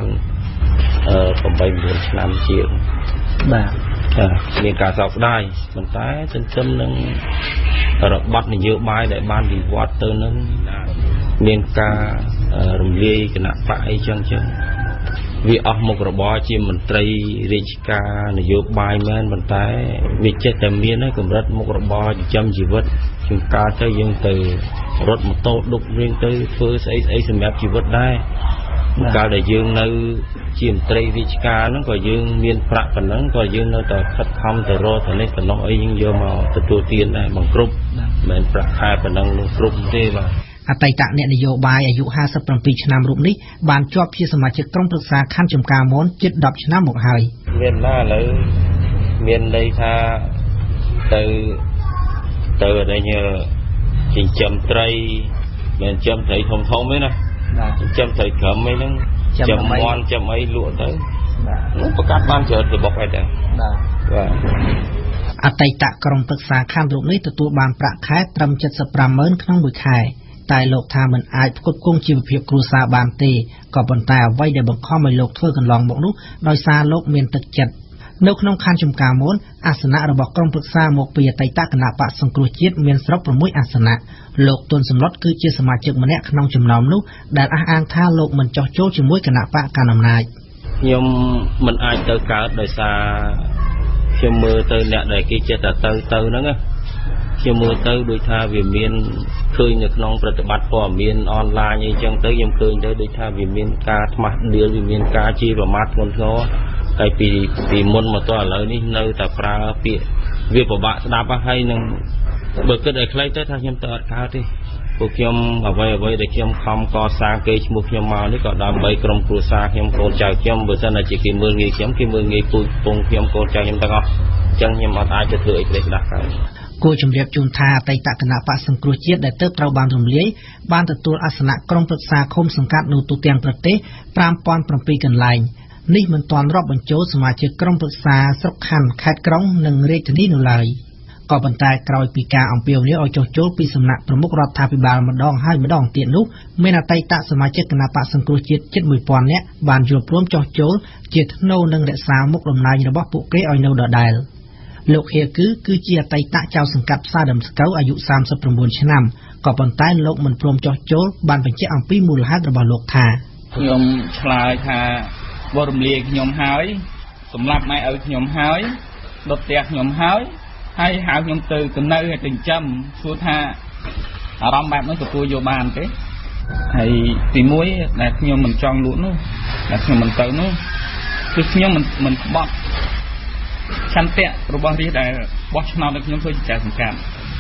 Speaker 10: 8-9ឆ្នាំជាង
Speaker 7: បាទ
Speaker 10: មានការសោកស្ដាយប៉ុន្តែទន្ទឹមនឹងរបបនយោបាយដែលបានវិវត្តទៅនឹងមានការរំលាយគណៈបកអីចឹងវាអស់មុខរបរជាមន្ត្រីរាជការនយោបាយមែនប៉ុន្តែវាចេះតែមានកម្រិតមុខរបរចិញ្ចឹមជីវិតជាងការទៅយើងទៅរត់ម៉ូតូឌុបរៀងទៅធ្វើស្អីសម្រាប់ជីវិតដែរកាលដែលយើងនៅជាមន្ត្រីរាជការហ្នឹងក៏យើងមានប្រាក់ប៉ុណ្ណឹងក៏យើងនៅតែខិតខំទៅរកទៅនេះទៅនោះអីយើងយកមកទទួលទានដែរបង្គ្រប់មិនមែនប្រាក់ខែប៉ុណ្ណឹងនោះគ្រប់ទេបាទ
Speaker 7: អតីតអ្នកនយោបាយអាយុ57ឆ្នាំរូបនេះបានជាប់ជាសមាជិកក្រុមប្រឹក្សាខណ្ឌចំការមនជិត10ឆ្នាំមកហើយ
Speaker 10: មានណាឥឡូវមានន័យថាទៅឲ្យចិញ្ចឹមត្រីមិនចិញ្ចឹមត្រីធំទេណាចិញ្ចឹមត្រីក្រឹមអីហ្នឹងចាំមន់ចាំអីលក់ទៅនោះប្រកាសបានច្រើនរបស់អីដែរបាទ
Speaker 7: អតីតក្រុមប្រឹក្សាខណ្ឌរូបនេះទទួលបានប្រាក់ខែត្រឹម 75,000 ក្នុងមួយខែតែលោកថាមិនអាចផ្គត់ផ្គង់ជីវភាពគ្រួសារបានទេក៏ប៉ុន្តែអ្វីដែលបង្ខំឲ្យលោកធ្វើកន្លងមកនោះដោយសារលោកមានទឹកចិត្តនៅក្នុងខណ្ឌចំការមនអាសនៈរបស់ក្រុមប្រឹក្សាមកពីអតីតគណៈបកសង្គ្រោះជាតិមានស្រុក6អាសនៈលោកទុនសំឡុតគឺជាសមាជិកម្នាក់ក្នុងចំណោមនោះដែលអះអាងថាលោកមិនចោះចូលជាមួយគណៈបកកណ្ដាលអំណាច
Speaker 10: ខ្ញុំមិនអាចទៅកើតដោយសារខ្ញុំមើលទៅអ្នកដែលគេចិត្តទៅហ្នឹងខ្ញុំមើលទៅដូចថាវាមានឃើញនៅក្នុងប្រតិបត្តិព័ត៌មានអនឡាញអីចឹងទៅខ្ញុំឃើញទៅដូចថាវាមានការថ្មាស់ដៀលវាមានការជាប្រមាថធ្ងន់ធ្ងរហើយពីមុនមកដល់ឥឡូវនេះនៅតែប្រើពាក្យវាពិបាកស្ដាប់ហើយនឹងបើគិតឲ្យខ្លីទៅថាខ្ញុំទៅអត់កើតទេពួកខ្ញុំអ្វីដែលខ្ញុំខំកសាងគេឈ្មោះខ្ញុំមកនេះក៏ដើម្បីក្រុមគ្រួសារខ្ញុំកូនចៅខ្ញុំបើសិនតែជាគេមើលងាយខ្ញុំគេមើលងាយពូជពងខ្ញុំកូនចៅខ្ញុំទាំងអស់អញ្ចឹងខ្ញុំអត់អាចទៅធ្វើអីផ្លេចដាស់កើត
Speaker 7: គួរជម្រាបជូនថាអតីតគណៈបកសង្គ្រោះជាតិដែលទើបត្រូវបានរំលាយបានទទួលអាសនៈក្រុមប្រឹក្សាឃុំសង្កាត់នៅទូទាំងប្រទេស 5,700 កន្លែងនេះមិនទាន់រាប់បញ្ចូលសមាជិកក្រុមប្រឹក្សាស្រុកខណ្ឌខេត្តក្រុងនិងរាជធានីនៅឡើយក៏ប៉ុន្តែក្រោយពីការអំពាវនាវឲ្យចុះចូលពីសំណាក់ប្រមុខរដ្ឋាភិបាលម្ដងហើយម្ដងទៀតនោះមានអតីតសមាជិកគណៈបកសង្គ្រោះជាតិជិត 1,000 នាក់បានយល់ព្រមចុះចូលជាថ្នូរនឹងរក្សាមុខតំណែងរបស់ពួកគេឲ្យនៅដដែលលោកហៀគឺជាអតីតចៅសង្កាត់ផ្សារដើមស្កូវអាយុ39ឆ្នាំក៏ប៉ុន្តែលោកមិនព្រមចុះចូលបានបញ្ជាក់អំពីមូលហេតុរបស់លោកថា
Speaker 10: ខ្ញុំឆ្លើយថាបរំលាយខ្ញុំហើយសម្លាប់ម៉ែឪខ្ញុំហើយដុតផ្ទះខ្ញុំហើយហៅខ្ញុំទៅនៅឲ្យចិញ្ចឹមសួរថាអារម្មណ៍បែបនេះទទួលយកបានទេហើយទី1ដែលខ្ញុំមិនចង់លក់នោះដែលខ្ញុំមិនទៅនោះគឺខ្ញុំមិនក្បត់ឆន្ទៈរបស់រាជដែលបោះឆ្នោតឲ្យខ្ញុំធ្វើជាចៅសង្កាត់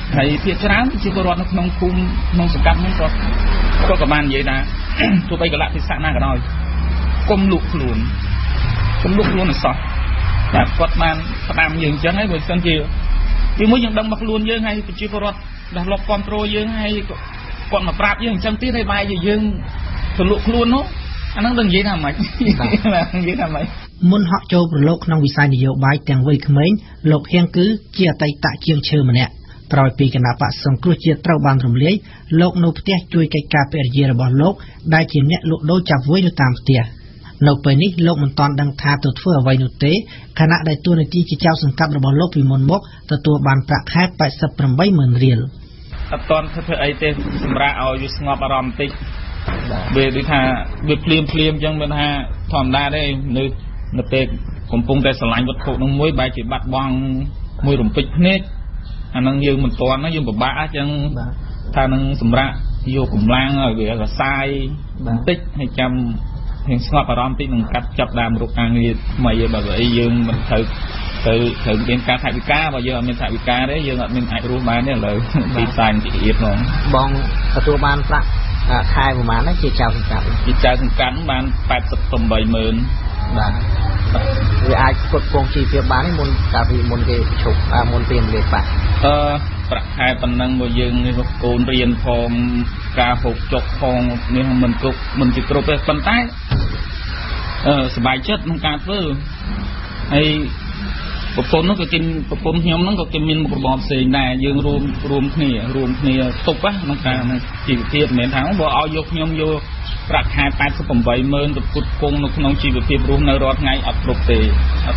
Speaker 11: ហើយភាគច្រើនជាពលរដ្ឋនៅក្នុងភូមិក្នុងសង្កាត់ហ្នឹងក៏បាននិយាយថាទោះបីកលៈទេសៈណាក៏ដោយគុំលក់ខ្លួនអសោះតែគាត់បានផ្ដាំយើងអញ្ចឹងហើយបើមិនជាពីមួយយើងដឹងមកខ្លួនយើងហើយប្រជាពលរដ្ឋដែលលោកគ្រប់គ្រងយើងហើយគាត់មកប្រាប់យើងអញ្ចឹងទៀតហើយបែរជាយើងទៅលក់ខ្លួននោះអាហ្នឹងដឹងនិយាយថាម៉េចនិយាយថាម៉េច
Speaker 12: មុនហក់ចូលប្រឡូកក្នុងវិស័យនយោបាយទាំងវ័យក្មេងលោកហៀងគឺជាអតីតជាងឈើម្នាក់ក្រោយពីគណៈបក្សសង្គ្រោះជាតិត្រូវបានរំលាយលោកនៅផ្ទះជួយកិច្ចការភរិយារបស់លោកដែលជាអ្នកលក់ដូរចាប់វ័យនៅតាមផ្ទះនៅពេលនេះលោកមិនទាន់ដឹងថាទៅធ្វើអ្វីនោះទេខណៈដែលតួនាទីជាចៅសង្កាត់របស់លោកពីមុនមកទទួលបានប្រាក់ខែ 88,000 រៀល
Speaker 11: អត់ទាន់ធ្វើអីទេសម្រាប់ឲ្យវាស្ងប់អារម្មណ៍បន្តិចវាដូចថាវាភ្លាមអញ្ចឹងមិនថាធម្មតាទេនៅពេលកំពុងតែស្រឡាញ់វត្ថុនោះមួយបែរជាបាត់បង់មួយរំពេចភ្នែកអានឹងយើងមិនទាន់យើងពិបាកអញ្ចឹងថានឹងសម្រាប់យកកម្លាំងឲ្យវារសាយបន្តិចហើយចាំយើងស្ងប់អារម្មណ៍បន្តិចនឹងកាត់ចាប់ដើមរូបការងារថ្មីបើអីយើងមិនត្រូវមានការថវិកាបើយើងអត់មានថវិកាទេយើងអត់មានអាចរស់បានទេឥឡូវទីផ្សារទីទៀតហ្នឹង
Speaker 12: បងទទួលបានប្រាក់ខែប្រហែលជាចៅសង្កាត់
Speaker 11: បាន 88,000
Speaker 12: បាទវាអាចផ្គត់ផ្គង់ជីវភាពបានទេមុនកាលពីមុនគេឈប់មុនពេលលេខបាក់
Speaker 11: ប្រាក់ខែប៉ុណ្ណឹងមកយើងនេះកូនរៀនផងការហូបចុកផងនេះមិនជាគ្រប់ទេប៉ុន្តែសប្បាយចិត្តក្នុងការធ្វើហើយប្រពន្ធនោះក៏គេប្រពន្ធខ្ញុំហ្នឹងក៏គេមានមុខរបរផ្សេងដែរយើងរួមគ្នាទប់ក្នុងការជីវភាពមិនមែនថាបើឲ្យយកខ្ញុំយកប្រាក់ខែ 88,000 ទៅផ្គត់ផ្គង់នៅក្នុងជីវភាពរស់នៅរាល់ថ្ងៃអត់គ្រប់ទេ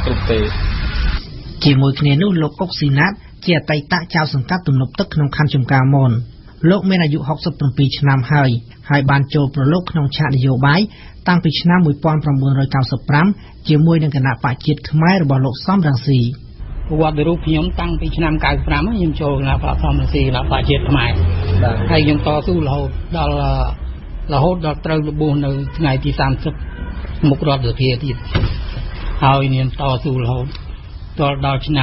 Speaker 12: ជាមួយគ្នានោះលោកអុកស៊ីណាតជាអតីតចៅសង្កាត់ទំនប់ទឹកក្នុងខណ្ឌចំការមនលោកមានអាយុ67ឆ្នាំហើយបានចូលប្រឡូកក្នុងឆាកនយោបាយតាំងពីឆ្នាំ1995ជាមួយនឹងគណៈបច្ចេកខ្មែររបស់លោកសំរងស៊ី
Speaker 13: វត្តរូបខ្ញុំតាំងពីឆ្នាំ95ខ្ញុំចូលគណៈបច្ចេកសំរងស៊ីគណៈបច្ចេកខ្មែរហើយខ្ញុំតស៊ូរហូតដល់ត្រូវរបួសនៅថ្ងៃទី30មុខរដ្ឋសភាទៀតហើយខ្ញុំតស៊ូរហូតដល់ឆ្នាំ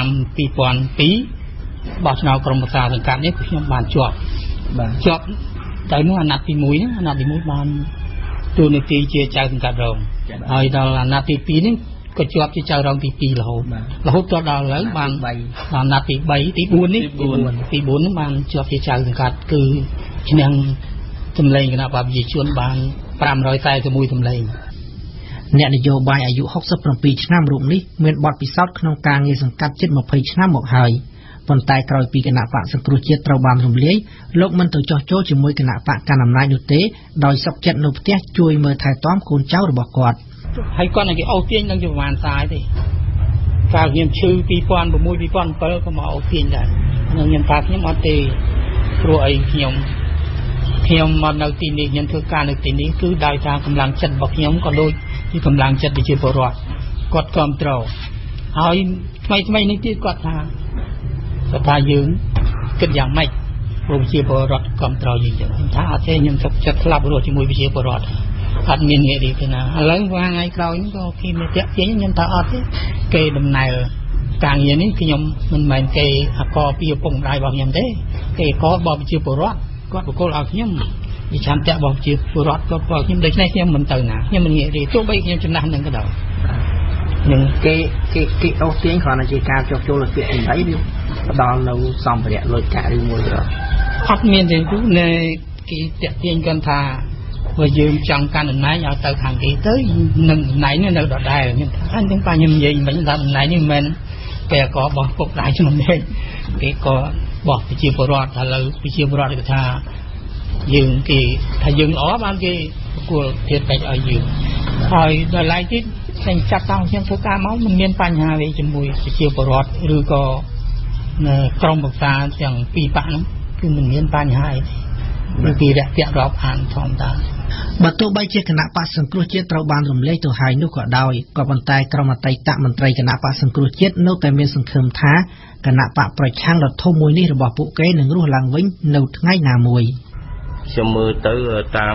Speaker 13: 2002បោះឆ្នោតក្រុមប្រឹក្សាសង្កាត់នេះខ្ញុំបានជាប់ទៅនោះអាណត្តិទី1បានតួនាទីជាចៅសង្កាត់រងហើយដល់អាណត្តិទី2នេះក៏ជាប់ជាចៅរងទី2រហូតដល់ឥឡូវបានអាណត្តិទី3ទី4នេះទី4នេះបានជាប់ជាចៅសង្កាត់គឺឈ្នះសម្លេងគណៈបព្វជិជនបាន541សម្លេង
Speaker 12: អ្នកនយោបាយអាយុ67ឆ្នាំរូបនេះមានបទពិសោធន៍ក្នុងការងារសង្កាត់ជិត20ឆ្នាំមកហើយប៉ុន្តែក្រោយពីគណៈបក្សសង្គ្រោះជាតិត្រូវបានរំលាយលោកមិនទៅចោះចូលជាមួយគណៈបកកណ្ដាលអំណាចនោះទេដោយសុខចិត្តនៅផ្ទះជួយមើលថែទាំកូនចៅរបស់គាត់
Speaker 13: ហើយគាត់នឹងគេអូសទាញនឹងជាប្រហែលសាយទេកាលខ្ញុំឈឺ2006 2007ក៏មកអូសទាញដែរខ្ញុំថាខ្ញុំអត់ទេព្រោះអីខ្ញុំមកនៅទីនេះខ្ញុំធ្វើការនៅទីនេះគឺដោយសារកម្លាំងចិត្តរបស់ខ្ញុំក៏ដូចជាកម្លាំងចិត្តប្រជាពលរដ្ឋគាត់គ្រប់គ្រងហើយថ្មីនេះទៀតគាត់ថាយើងគិតយ៉ាងម៉េចប្រជាពលរដ្ឋគ្រប់គ្រងយើងចឹងថាអត់ទេខ្ញុំសុខចិត្តស្លាប់រស់ជាមួយប្រជាពលរដ្ឋអត់មានងារទេណាឥឡូវថ្ងៃក្រោយនេះក៏គេមានតាក់ទាញខ្ញុំថាអត់ទេគេដំណើរការងារនេះខ្ញុំមិនមែនគេអកពីឪពុកម្ដាយរបស់ខ្ញុំទេគេអករបស់ប្រជាពលរដ្ឋគាត់បកគលឲ្យខ្ញុំវិឆន្ទៈរបស់ប្រជាពលរដ្ឋគាត់បកខ្ញុំដូច្នេះខ្ញុំមិនទៅណាខ្ញុំមិនងាកទេទោះបីខ្ញុំចំណាស់នឹងក៏ដោយ
Speaker 12: នឹងគេអូសទាញគ្រាន់តែជាការចុះចូលលើពាក្យសម្ដីវាផ្ដល់នៅសម្ភារៈលុយកាក់ឬមួយទៅ
Speaker 13: អត់មានទេគឺនៅគេតាក់ទាញគាត់ថាបើយើងចង់កាន់អំណាចឲ្យទៅខាងគេទៅនឹងអំណាចនេះនៅដដែលខ្ញុំថាអញ្ចឹងខ្ញុំនិយាយមិញថាអំណាចនេះមិនមែនគេក៏បោះពុកដៃខ្ញុំទេគេក៏បោះប្រជាពលរដ្ឋឥឡូវប្រជាពលរដ្ឋគេថាយើងគេថាយើងល្អបានគេប្រគល់ធៀបពេកឲ្យយើងហើយដល់ឡែកទៀតខ្ញុំចាប់តាំងខ្ញុំធ្វើការមកមិនមានបញ្ហាទេជាមួយប្រជាពលរដ្ឋឬក៏ក្រុមប្រឹក្សាទាំងពីរប៉ាក់ហ្នឹងគឺមិនមានបញ្ហាអីទេពីរយៈរាប់អានធម្មតា
Speaker 12: បើទោះបីជាគណៈបក្សសង្គ្រោះជាតិត្រូវបានរំលាយទៅហើយនោះក៏ដោយក៏ប៉ុន្តែក្រុមអតីតមន្ត្រីគណៈបក្សសង្គ្រោះជាតិនៅតែមានសង្ឃឹមថាគណៈបកប្រឆាំងដ៏ធំមួយនេះរបស់ពួកគេនឹងរស់ឡើងវិញនៅថ្ងៃណាមួយ
Speaker 10: ខ្ញុំមើលទៅតាម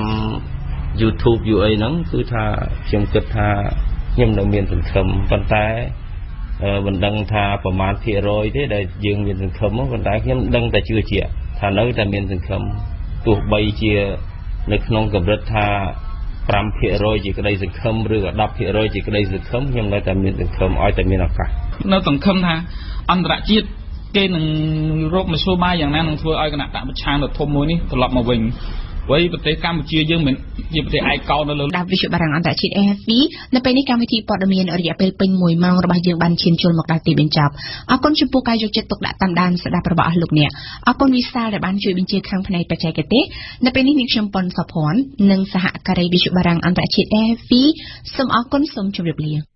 Speaker 10: YouTube យូអីហ្នឹងគឺថាខ្ញុំគិតថាខ្ញុំនៅមានសង្ឃឹមប៉ុន្តែមិនដឹងថាប្រមាណភាគរយទេដែលយើងមានសង្ឃឹមប៉ុន្តែខ្ញុំដឹងតែជឿជាក់ថានៅតែមានសង្ឃឹមទោះបីជានៅក្នុងកម្រិតថា 5% ជាក្តីសង្ឃឹមឬក៏ 10% ជាក្តីសង្ឃឹមខ្ញុំនៅតែមានសង្ឃឹមឲ្យតែមានឱកាស
Speaker 11: នៅសង្ឃឹមថាអន្តរជាតិគេនឹងរកមធ្យោបាយយ៉ាងណានឹងធ្វើឲ្យគណៈបកប្រឆាំងដ៏ធំមួយនេះត្រឡប់មកវិញ Vậyប្រទេសកម្ពុជាយើងមិនជាប្រទេសឯកោនៅលើ
Speaker 1: ដាប់វិទ្យុបារាំងអន្តរជាតិ AFP នៅពេលនេះកម្មវិធីព័ត៌មានរយៈពេលពេញ1ម៉ោងរបស់យើងបានឈានចូលមកដល់ទីបញ្ចប់អរគុណចំពោះការយកចិត្តទុកដាក់តាមដានស្ដាប់របស់អស់លោកអ្នកអរគុណវិសាលដែលបានជួយបញ្ជាខាងផ្នែកបច្ចេកទេសនៅពេលនេះនាងខ្ញុំប៉ុនសុភ័ណ្ឌនិងសហការីវិទ្យុបារាំងអន្តរជាតិ AFP សូមអរគុណសូមជម្រាបលា